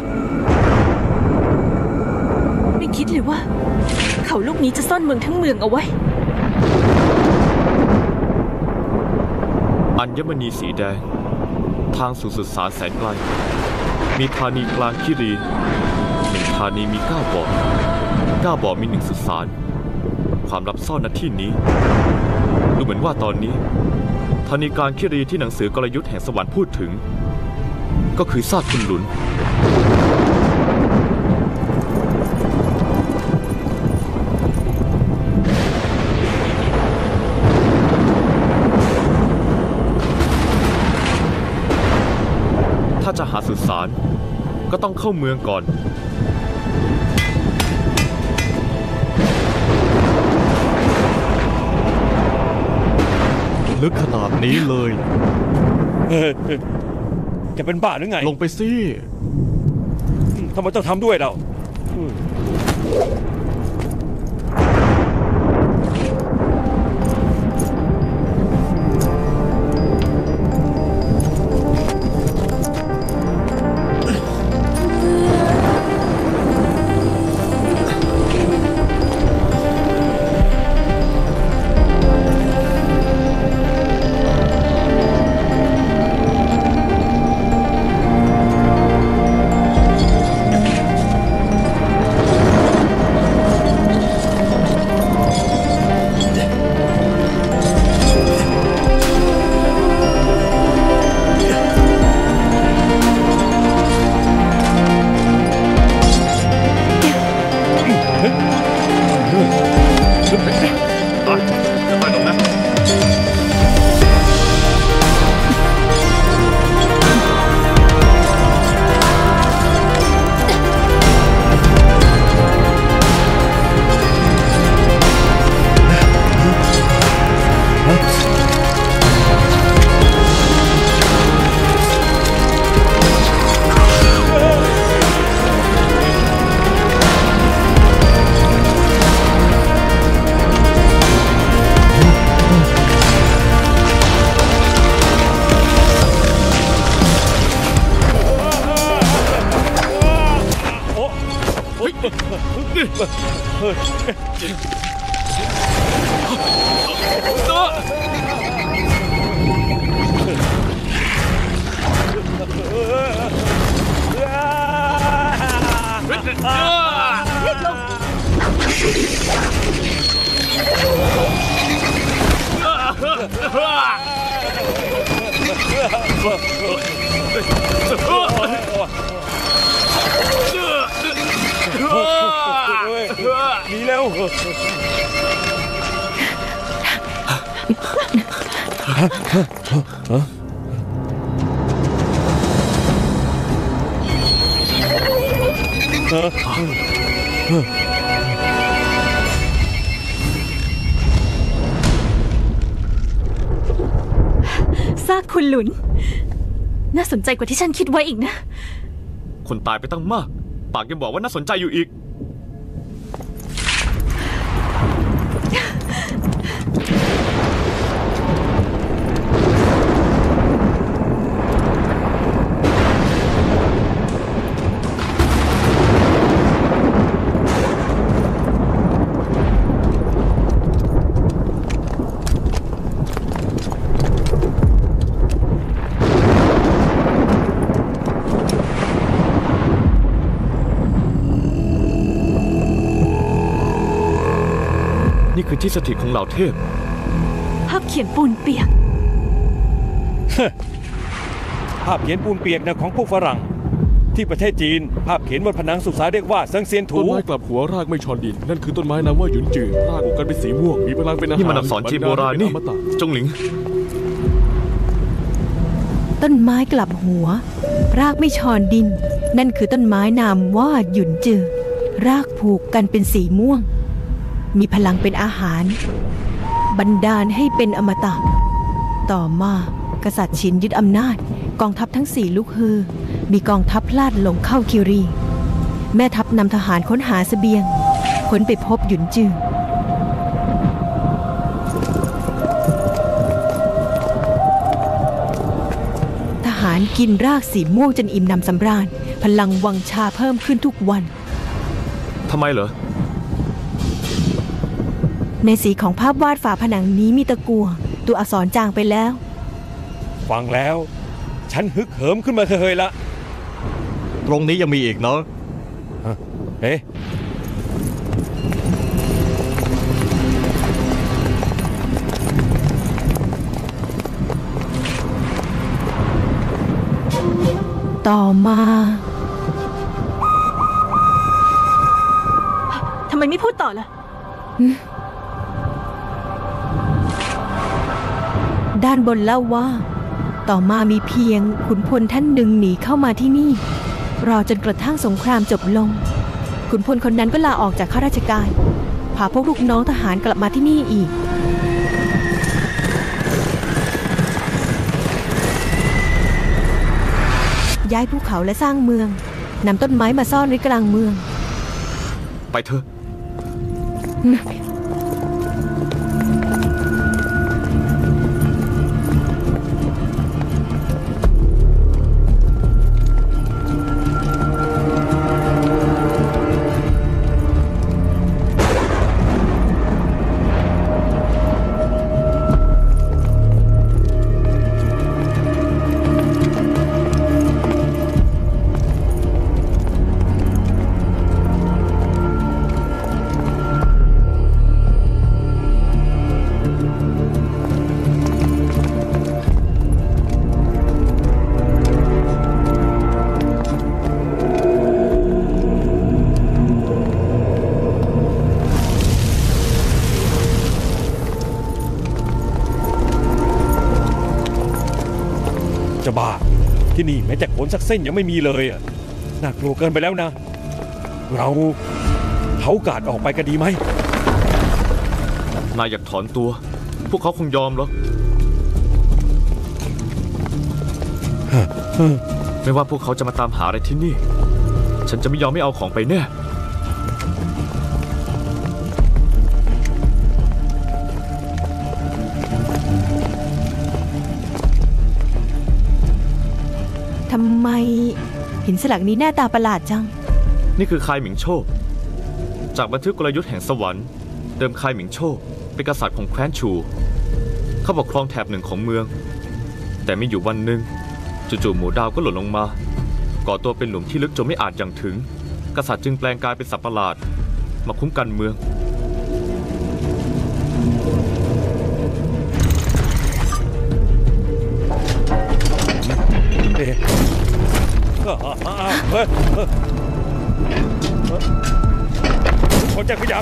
ไม่คิดเลยว่าเขาลูกนี้จะซ่อนเมืองทั้งเมืองเอาไว้อัญมณีสีแดงทางสู่สุสานแสนไกลมีธานีกลางคิรี1 ธานีมี9 บ่อ9 บ่อมี1 สุสานความลับซ่อนณที่นี้ดูเหมือนว่าตอนนี้ธานีกลางคิรีที่หนังสือกลยุทธ์แห่งสวรรค์พูดถึงก็คือซากคุณหลุนถ้าจะหาสุสานก็ต้องเข้าเมืองก่อนลึกขนาดนี้เลยจะเป็นบ้าหรือไงลงไปสิทำไมต้องทำด้วยเราหนีแล้วซากคุณหลุน น่าสนใจกว่าที่ฉันคิดไว้อีกนะคนตายไปตั้งมาก ปากยังบอกว่าน่าสนใจอยู่อีก นี่คือที่สถิตของเหล่าเทพภาพเขียนปูนเปียกภาพเขียนปูนเปียกนะของพวกฝรั่ง ที่ประเทศจีน ภาพเขียนบนผนังสุสานเรียกว่าเซิงเซียนถูต้นไม้กลับหัวรากไม่ชอนดิน นั่นคือต้นไม้นามว่าหยุนจือรากออกกันเป็นสีม่วงมีพลังเป็นอาหารนี่มันอักษรจีนโบราณนี่บรรดาเป็นอมตะจงหลิงต้นไม้กลับหัว รากไม่ชอนดิน นั่นคือต้นไม้นามว่าหยุนจือ รากผูกกันเป็นสีม่วง มีพลังเป็นอาหาร บันดาลให้เป็นอมตะ ต่อมากษัตริย์ชินยึดอำนาจ กองทัพทั้งสี่ลุกฮือ มีกองทัพพลาดหลงเข้าคิรี แม่ทัพนำทหารค้นหาเสบียงค้นไปพบหยุนจือ ทหารกินรากสีม่วงจนอิ่มหนำสำราญ พลังวังชาเพิ่มขึ้นทุกวันทำไมเหรอในสีของภาพวาดฝาผนังนี้มีตะกั่วตัวอักษรจางไปแล้วฟังแล้ว ฉันฮึกเหิมขึ้นมาเคยละตรงนี้ยังมีอีกเนาะเอ๊ะต่อมาทำไมไม่พูดต่อล่ะด้านบนเล่าว่า ต่อมามีเพียงขุนพลท่านหนึ่งหนีเข้ามาที่นี่ รอจนกระทั่งสงครามจบลง ขุนพลคนนั้นก็ลาออกจากข้าราชการ พาพวกลูกน้องทหารกลับมาที่นี่อีก ย้ายภูเขาและสร้างเมืองนำต้นไม้มาซ่อนไว้กลางเมืองไปเถอะจะบ้า ที่นี่แม้แต่ขนสักเส้นยังไม่มีเลยอะน่ากลัวเกินไปแล้วนะ เราเขากาดออกไปก็ดีไหมนายอยากถอนตัว พวกเขาคงยอมหรอก ไม่ว่าพวกเขาจะมาตามหาอะไรที่นี่ ฉันจะไม่ยอมไม่เอาของไปแน่ทำไมหินสลักนี้หน้าตาประหลาดจังนี่คือคายหมิงโชค จากบันทึกกลยุทธ์แห่งสวรรค์เดิมคายหมิงโชเป็นกษัตริย์ของแคว้นชูเขาปกครองแถบหนึ่งของเมืองแต่มีอยู่วันหนึ่งจู่ๆหมู่ดาวก็หล่นลงมาก่อตัวเป็นหลุมที่ลึกจนไม่อาจยังถึงกษัตริย์จึงแปลงกายเป็นสัตว์ประหลาดมาคุ้มกันเมืองคนจะขยับ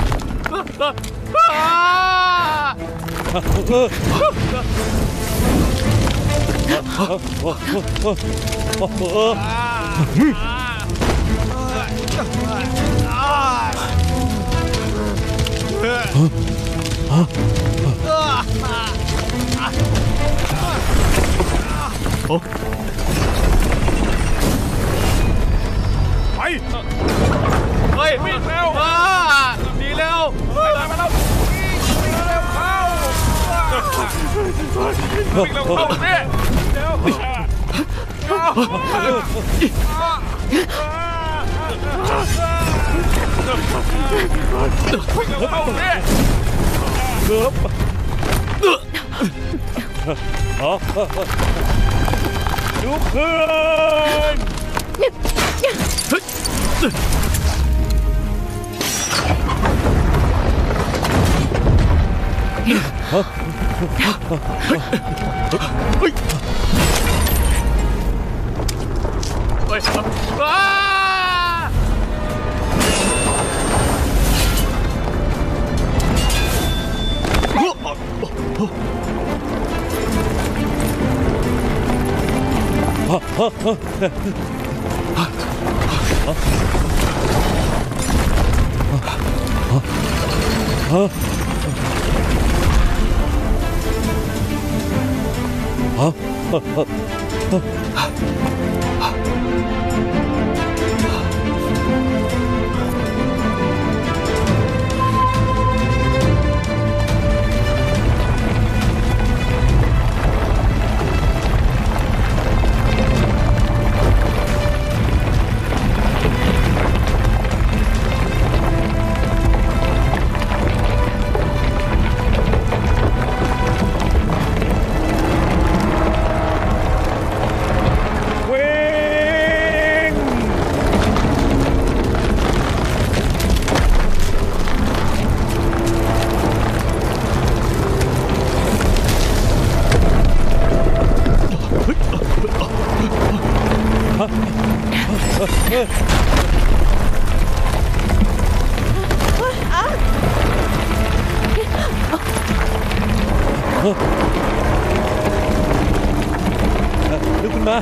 ไปเฮ้ยวิ่งเร็วหนีเร็วไปเลยมาแล้ววิ่งเร็วเข้าวิ่งเร็วเข้าสิเร็ววิ่งเร็วเข้าสิลุกขึ้นลุกขึ้นมา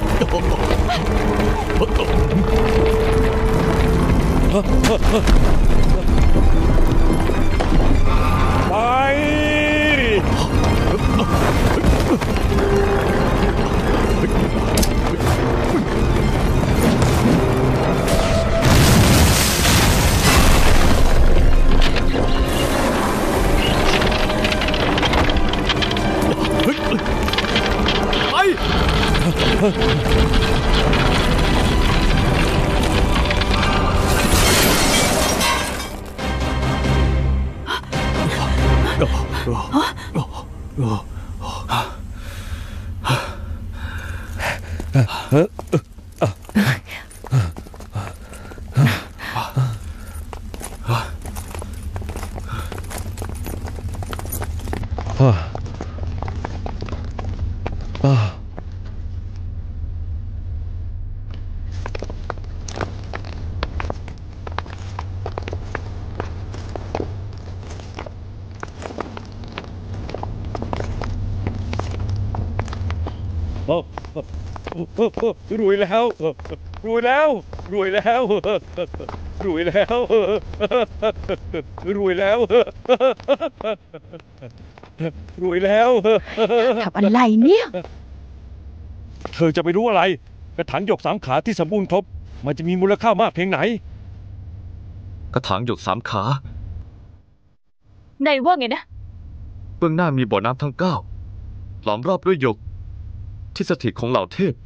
รวยแล้วรวยแล้วรวยแล้วรวยแล้วรวยแล้วรวยแล้วทำอะไรเนี่ยเธอจะไปรู้อะไรกระถางหยก3 ขาที่สมบูรณ์ครบมันจะมีมูลค่ามากเพียงไหนกระถางหยก3 ขานายว่าไงนะเบื้องหน้ามีบ่อน้ำทั้ง9ล้อมรอบด้วยหยกที่สถิตของเหล่าเทพ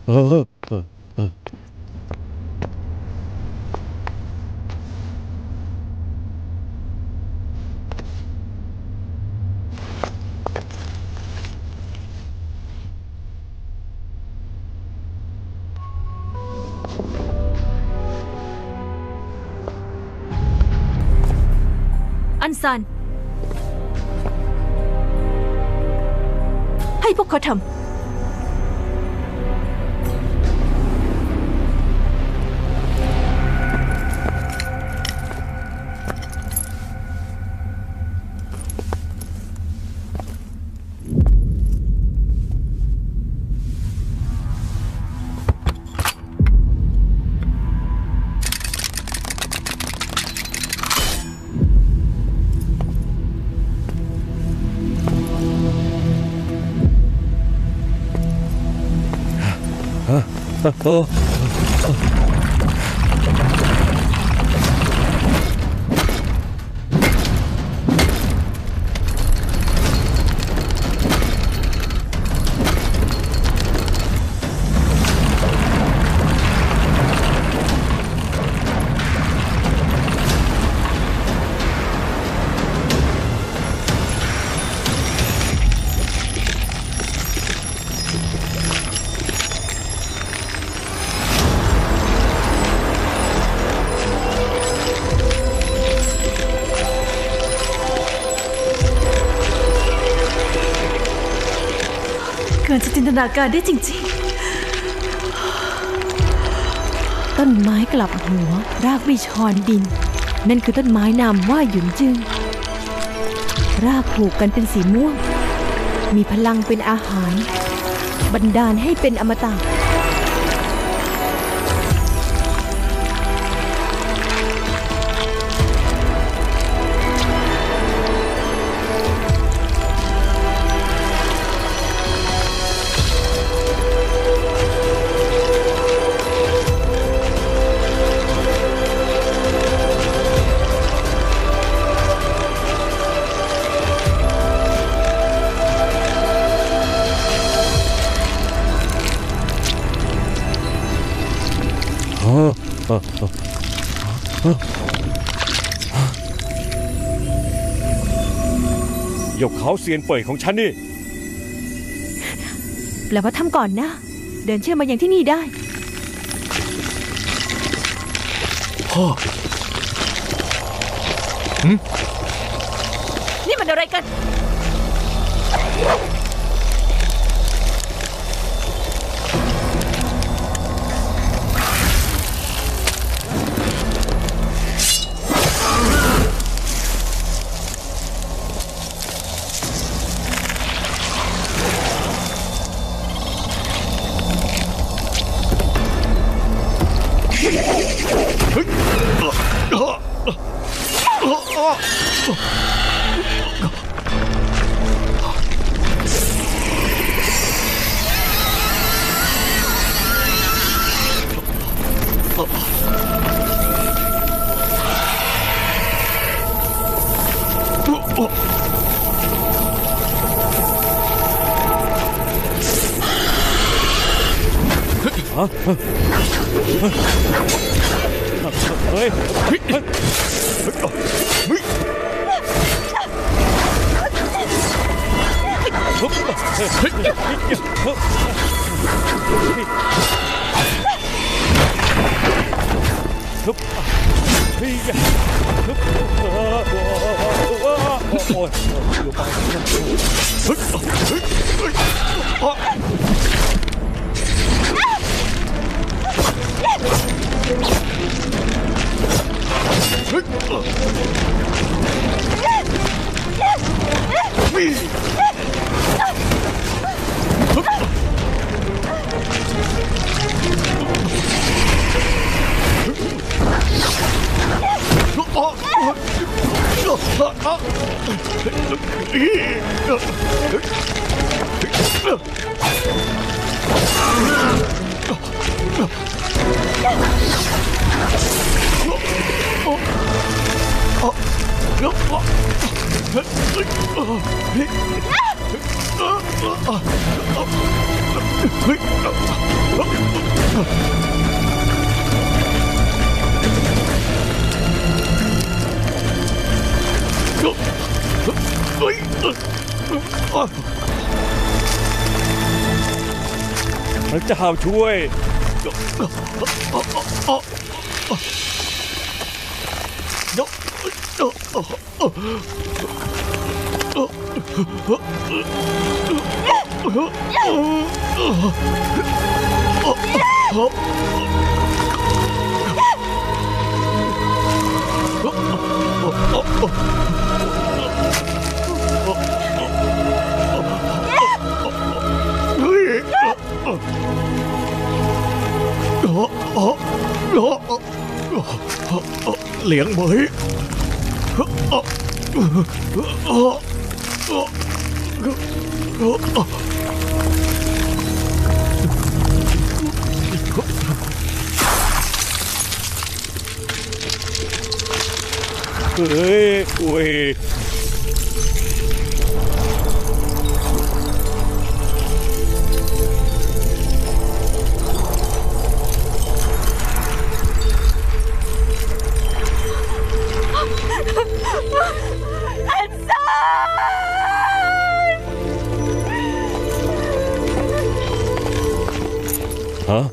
อันซานให้พวกเขาทำเกินจะจินตนาการได้จริงๆต้นไม้กลับหัวรากไม่ชอนดิน นั่นคือต้นไม้นามว่าหยุนจื้อรากผูกกันเป็นสีม่วง มีพลังเป็นอาหารบันดาลให้เป็นอมตะหยกเขาเซียนเป่ยของฉันนี่แปลว่าทำก่อนนะ เดินเชื่อมาอย่างที่นี่ได้นี่มันอะไรกันเฮ้ยเฮ้ยพระเจ้าช่วยเหลียงเหมยเฮ้ยโอ้ยฮะ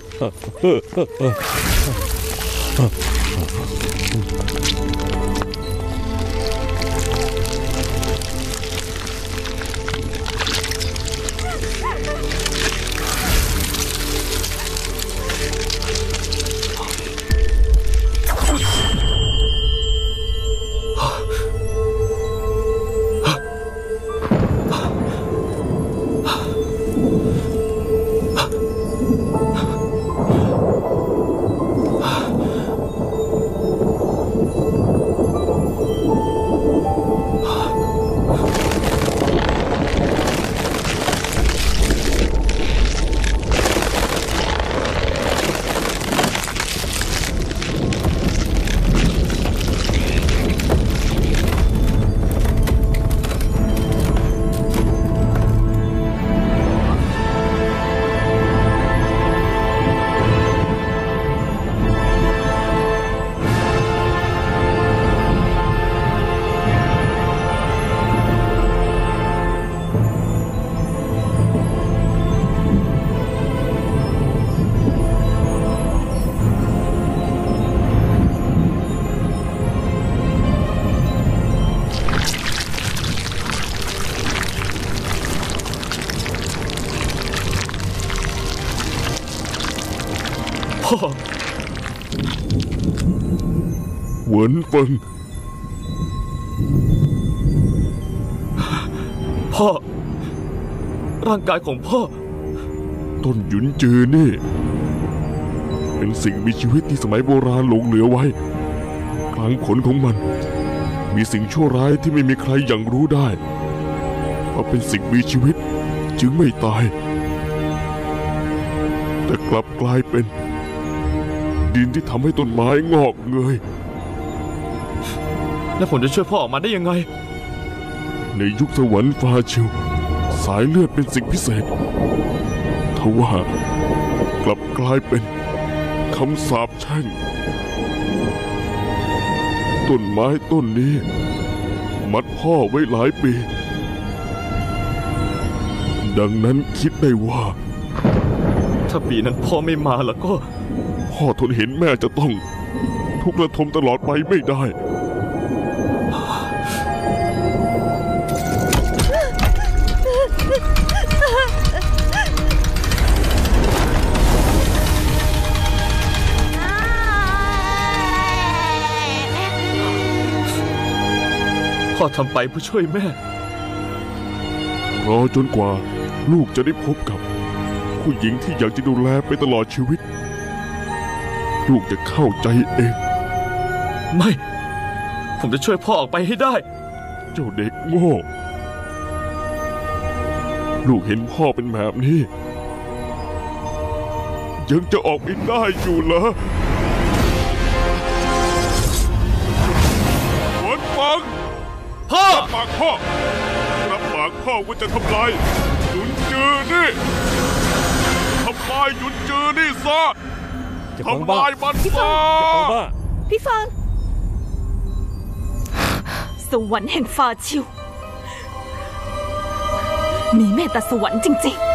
พ่อเหวินเฟิงพ่อร่างกายของพ่อต้นหยุนจือนี่เป็นสิ่งมีชีวิตที่สมัยโบราณหลงเหลือไว้กลางขนของมันมีสิ่งชั่วร้ายที่ไม่มีใครยังรู้ได้ว่าเป็นสิ่งมีชีวิตจึงไม่ตายแต่กลับกลายเป็นดินที่ทำให้ต้นไม้งอกเงยแล้วผมจะช่วยพ่อออกมาได้ยังไงในยุคสวรรค์ฟ้าชิวสายเลือดเป็นสิ่งพิเศษทว่ากลับกลายเป็นคำสาปแช่งต้นไม้ต้นนี้มัดพ่อไว้หลายปีดังนั้นคิดได้ว่าถ้าปีนั้นพ่อไม่มาแล้วก็พ่อทนเห็นแม่จะต้องทุกข์ระทมตลอดไปไม่ได้พ่อทำไปเพื่อช่วยแม่รอจนกว่าลูกจะได้พบกับผู้หญิงที่อยากจะดูแลไปตลอดชีวิตลูกจะเข้าใจเองไม่ผมจะช่วยพ่อออกไปให้ได้เจ้าเด็กโง่ลูกเห็นพ่อเป็นแบบนี้ยังจะออกไปได้อยู่เหรอหวนฟังพ่อรับปากพ่อรับปากพ่อว่าจะทำลายหยุนจือนี่ทำลายหยุนจือนี่ซะเจ้าของทำบ้าลายมันซะเจ้าของบ้าพี่ฟางสวรรค์แห่งฟาชิว มีเมตตาสวรรค์จริง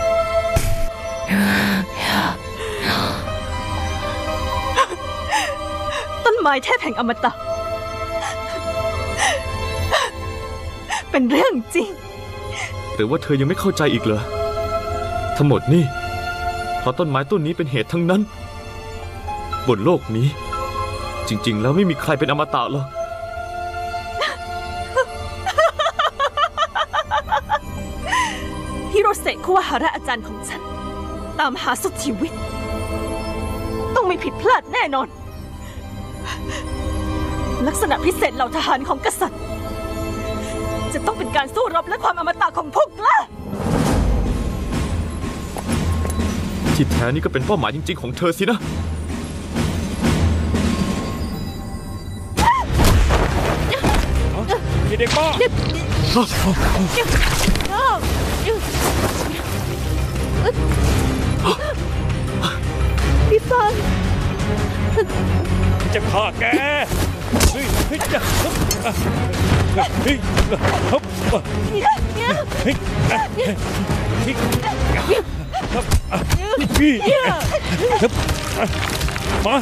ๆ ต้นไม้เทพแห่งอมตะ เป็นเรื่องจริงหรือว่าเธอยังไม่เข้าใจอีกเหรอ ทั้งหมดนี่เพราะต้นไม้ต้นนี้เป็นเหตุทั้งนั้น บนโลกนี้ จริงๆแล้วไม่มีใครเป็นอมตะหรอกฮิโรเซะคุวาฮาระอาจารย์ของฉัน ตามหาสุดชีวิต ต้องไม่ผิดพลาดแน่นอน ลักษณะพิเศษเหล่าทหารของกษัตริย์ จะต้องเป็นการสู้รบและความอมตะของพวกกล้าที่แท้นี่ก็เป็นเป้าหมายจริงๆของเธอสินะพี่เด็กบ้าพี่ฟางจะฆ่าแกเฮ้ยเฮ้ยจะเฮ้ยเฮ้ยเฮ้ยพี่มา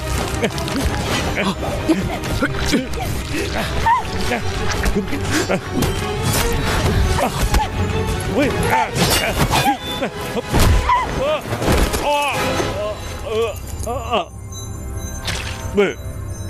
เฮ้ยเบ้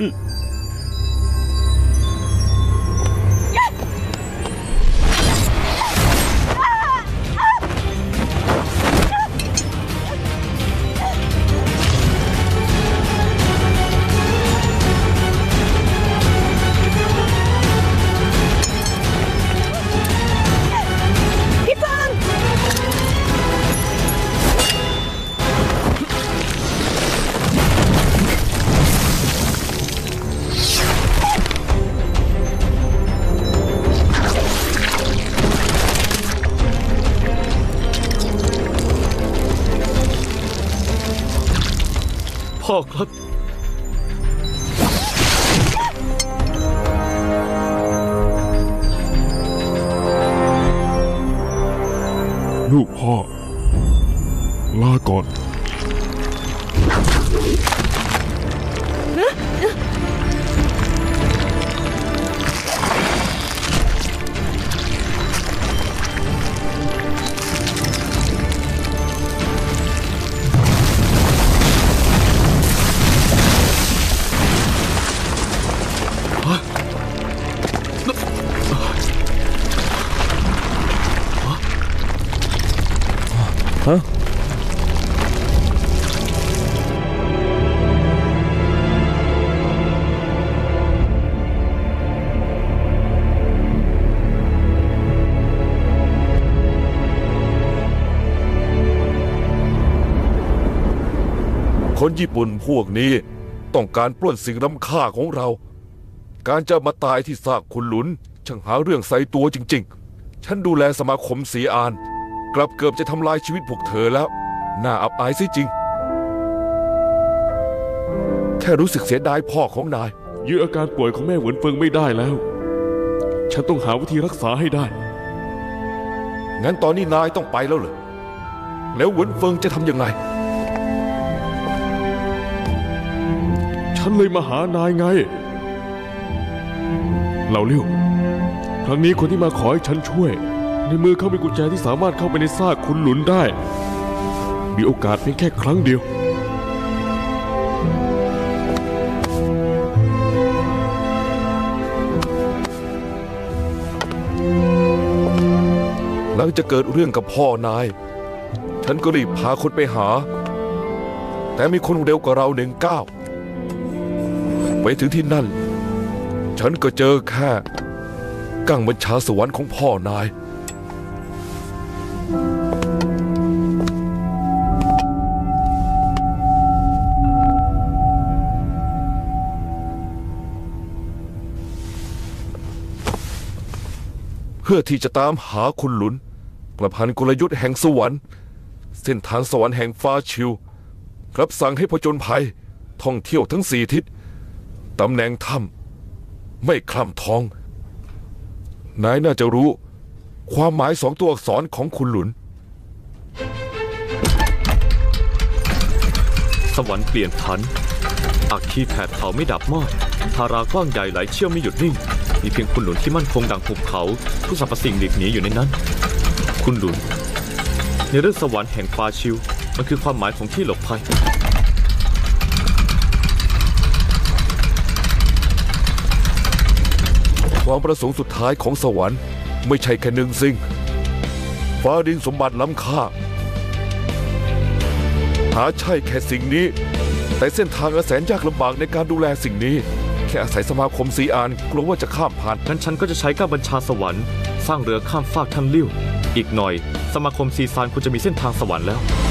พ่อครับลูกพ่อ ลาก่อนฮะคนญี่ปุ่นพวกนี้ต้องการปล้นสิ่งล้ำค่าของเรา การจะมาตายที่ซากขุนหลุนช่างหาเรื่องใส่ตัวจริงๆ ฉันดูแลสมาคมสีอาน กลับเกือบจะทำลายชีวิตพวกเธอแล้ว น่าอับอายซิจริง แค่รู้สึกเสียดายพ่อของนายยื้ออาการป่วยของแม่เหวินเฟิงไม่ได้แล้ว ฉันต้องหาวิธีรักษาให้ได้งั้นตอนนี้นายต้องไปแล้วเหรอ แล้วเหวินเฟิงจะทำยังไงฉันเลยมาหานายไง เหล่าเลี้ยว ครั้งนี้คนที่มาขอให้ฉันช่วย ในมือเขามีกุญแจที่สามารถเข้าไปในซากขุนหลุนได้ มีโอกาสเพียงแค่ครั้งเดียวหลังจากเกิดเรื่องกับพ่อนาย ฉันก็รีบพาคนไปหา แต่มีคนเร็วกว่าเรา1 ก้าวไปถึงที่นั่น ฉันก็เจอแค่กังบัญชาสวรรค์ของพ่อนาย เพื่อที่จะตามหาคุณหลุนประพันธ์กลยุทธ์แห่งสวรรค์ เส้นทางสวรรค์แห่งฟ้าชิวรับสั่งให้ผจญภัย ทท่องเที่ยวทั้ง4 ทิศตำแหน่งถ้ำไม่คล่ำทองนายน่าจะรู้ความหมาย2 ตัวอักษรของคุณหลุนสวรรค์เปลี่ยนผันอัคคีแผดเผาไม่ดับมอดธารากว้างใหญ่ไหลเชี่ยวไม่หยุดนิ่งมีเพียงคุณหลุนที่มั่นคงดังภูเขาทุกสรรพสิ่งหลีกหนีอยู่ในนั้นคุณหลุนในเรื่องสวรรค์แห่งฟาชิวมันคือความหมายของที่หลบภัยความประสงค์สุดท้ายของสวรรค์ไม่ใช่แค่หนึ่งสิ่งฟ้าดินสมบัติล้ำค่าหาใช่แค่สิ่งนี้แต่เส้นทางอันแสนยากลำบากในการดูแลสิ่งนี้แค่อาศัยสมาคมซีอานกลัวว่าจะข้ามผ่านงั้นฉันก็จะใช้ก้าวบัญชาสวรรค์สร้างเรือข้ามฟากท่านลิ่วอีกหน่อยสมาคมซีซานควรจะมีเส้นทางสวรรค์แล้ว